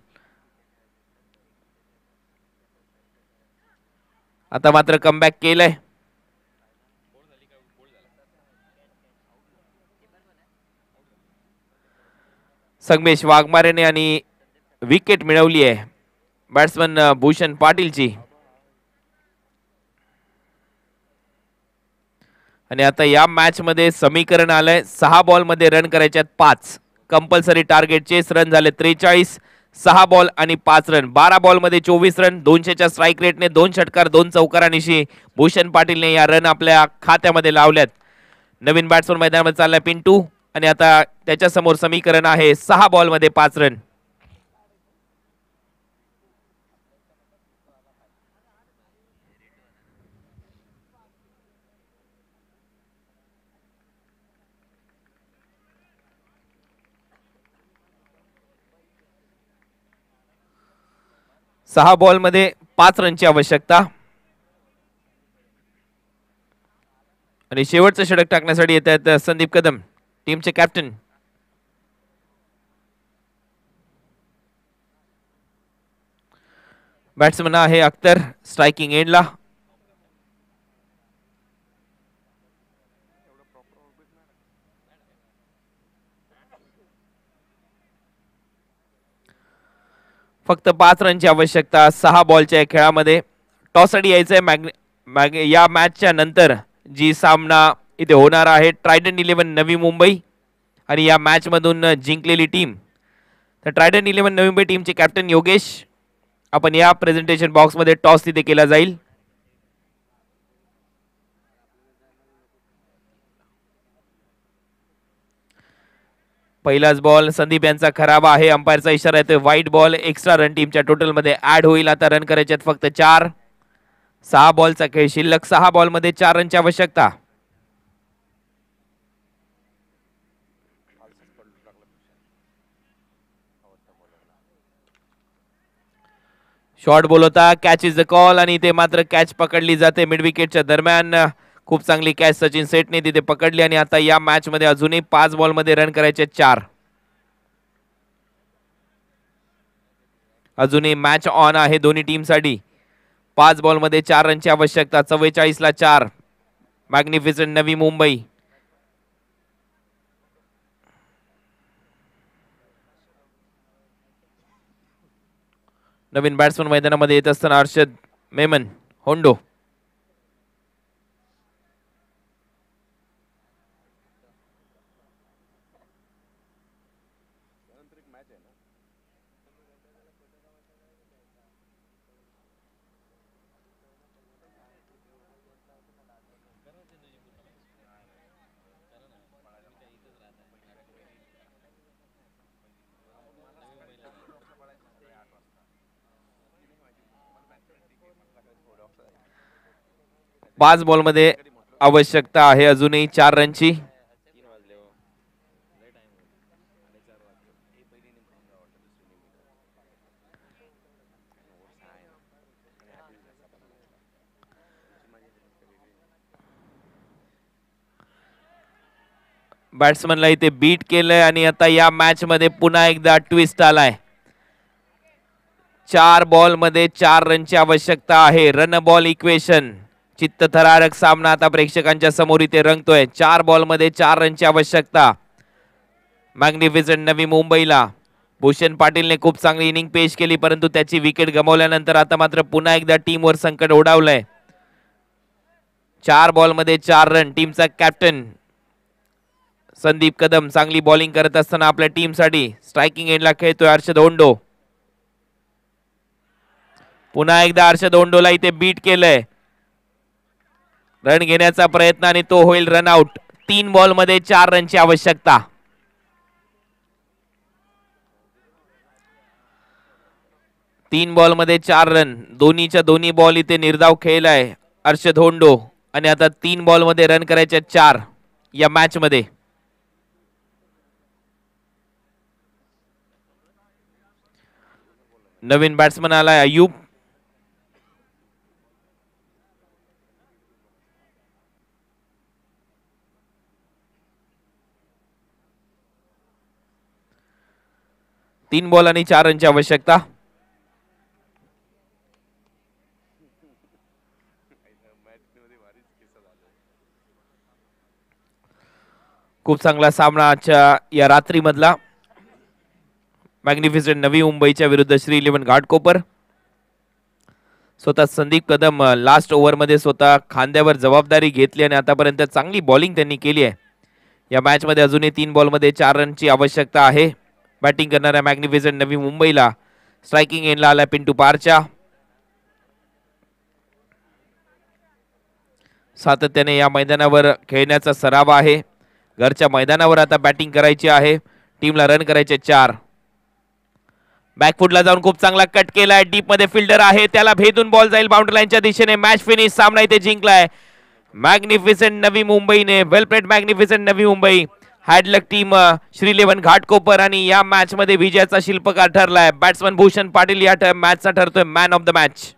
आता मात्र कमबॅक केलंय. संगमेश वाघमारेने आणि विकेट मिळवली आहे बॅट्समन भूषण पाटीलची. आणि आता या मॅच मध्ये समीकरण आलंय 6 बॉल मध्ये रन करायचे 5. कंपल्सरी टार्गेट चेस रन झाले 43. 6 बॉल आणि 5 रन. 12 बॉल मध्ये 24 रन. 200च्या स्ट्राईक रेटने 2 षटकार 2 चौकारांनिशी भूषण पाटीलने या रन आपल्या खात्यामध्ये लावल्यात. नवीन बॅट्समन मैदानामध्ये चाललाय पिंटू आणि आता त्याच्या समोर समीकरण आहे 6 बॉल मध्ये 5 रन. सहा बॉल मध्ये 5 रनची आवश्यकता आणि शेवटचं षटक टाकण्यासाठी येत आहेत संदीप कदम टीमचे कॅप्टन. बॅट्समन आहे अख्तर स्ट्रायकिंग एंडला. फक्त 5 रनची आवश्यकता 6 बॉलच्या खेळामध्ये. टॉससाठी यायचंय या मॅचच्या नंतर जी सामना इथे होणार आहे ट्रायडन 11 नवी मुंबई आणि या मॅच मधून जिंकलेली टीम. तर ट्रायडन 11 नवी मुंबई टीमचे कॅप्टन योगेश आपण या प्रेझेंटेशन बॉक्स मध्ये टॉस तिथे केला जाईल. पहिलाच बॉल संदीप यांचा खराब आहे. अंपायरचा इशारा येतोय व्हाईट बॉल. एक्स्ट्रा रन टीमच्या टोटल मध्ये ऍड होईल. आता रन करायचे आहेत फक्त 4. 6 बॉलचा खेळ शिल्लक. 6 बॉल मध्ये 4 रनची आवश्यकता. शॉर्ट बॉल होता. कॅच इज द कॉल आणि इथे मात्र कॅच पकडली जाते मिड विकेटच्या दरम्यान. खूप चांगली कॅच सचिन सेठने तिथे पकडली आणि आता या मॅच मध्ये अजूनही 5 बॉल मध्ये रन करायचे 4. अजूनही मॅच ऑन आहे दोन्ही टीम साठी. 5 बॉल मध्ये 4 रनची आवश्यकता. 44 ला 4. मॅग्निफिसंट नवी मुंबई. नवीन बॅट्समन मैदानामध्ये येत असताना अर्षद मेमन होंडो. पाच बॉल मध्ये आवश्यकता आहे अजूनही 4 रनची. बॅट्समनला इथे बीट केलंय आणि आता या मॅच मध्ये पुन्हा एकदा ट्विस्ट आलाय. 4 बॉल मध्ये 4 रनची आवश्यकता आहे. रन बॉल इक्वेशन चित्तथरारक सामना आता प्रेक्षकांच्या समोर इथे रंगतोय. 4 बॉल मध्ये 4 रनची आवश्यकता. मॅग्निफिसंट नवी मुंबईला भूषण पाटीलने खूप चांगली इनिंग पेश केली, परंतु त्याची विकेट गमावल्यानंतर आता मात्र पुन्हा एकदा टीमवर संकट ओढावलंय. 4 बॉल मध्ये 4 रन. टीमचा कॅप्टन संदीप कदम चांगली बॉलिंग करत असताना आपल्या टीमसाठी स्ट्रायकिंग एंडला खेळतोय हर्षद होंडो. पुन्हा एकदा हर्षद होंडोला इथे बीट केलंय. रन घेण्याचा प्रयत्न आणि तो होईल रन आउट. 3 बॉल मध्ये 4 रनची आवश्यकता. 3 बॉल मध्ये 4 रन. दोन्हीच्या दोन्ही बॉल इथे निर्धाव खेळलाय हर्षद होंडो आणि आता 3 बॉल मध्ये रन करायचे 4 या मॅच मध्ये. नवीन बॅट्समन आलाय अयूब. तीन बॉल आणि 4 रनची आवश्यकता. खूप चांगला सामना आजच्या या रात्री मधला. मॅग्निफिसंट नवी मुंबईच्या विरुद्ध श्री 11 घाटकोपर. स्वतः संदीप कदम लास्ट ओव्हर मध्ये स्वतः खांद्यावर जबाबदारी घेतली आणि आतापर्यंत चांगली बॉलिंग त्यांनी केली आहे. या मॅच मध्ये अजूनही 3 बॉल मध्ये 4 रनची आवश्यकता आहे. बॅटिंग करणाऱ्या मॅग्निफिसंट नवी मुंबईला स्ट्रायकिंग एंडला आला पिंटू पारचा. सातत्याने या मैदानावर खेळण्याचा सराव आहे. घरच्या मैदानावर आता बॅटिंग करायची आहे. टीमला रन करायचे 4. बॅकफुटला जाऊन खूप चांगला कट केलाय. डीप मध्ये फिल्डर आहे, त्याला भेदून बॉल जाईल बाउंड्री लाईनच्या दिशेने. Match finish. सामना इथे जिंकलाय मॅग्निफिसंट नवी मुंबईने. वेल played magnificent Navi Mumbai. Hard luck team Shri 11 Ghatkopar आणि या मॅच मध्ये विजयाचा शिल्पकार ठरलाय बॅट्समन भूषण पाटील. या मॅचचा ठरतोय मॅन ऑफ द मॅच.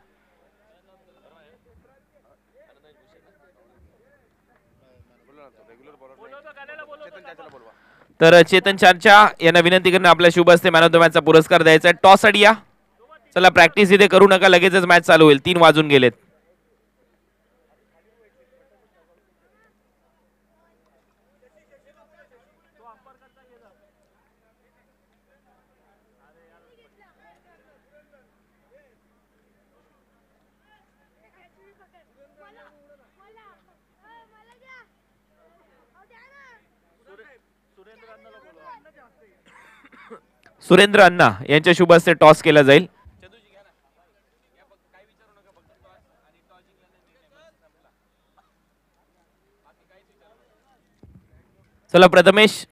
तर चेतन चांचा यांना विनंती करून आपल्या शुभ हस्ते मॅन ऑफ द मॅचचा पुरस्कार द्यायचा आहे. Toss idea. चला प्रॅक्टिस इथे करू नका, लगेचच मॅच चालू होईल. 3 वाजून गेलेत. सुरेंद्र अण्णा यांच्या शुभ हस्ते टॉस केला जाईल. चला प्रथमेश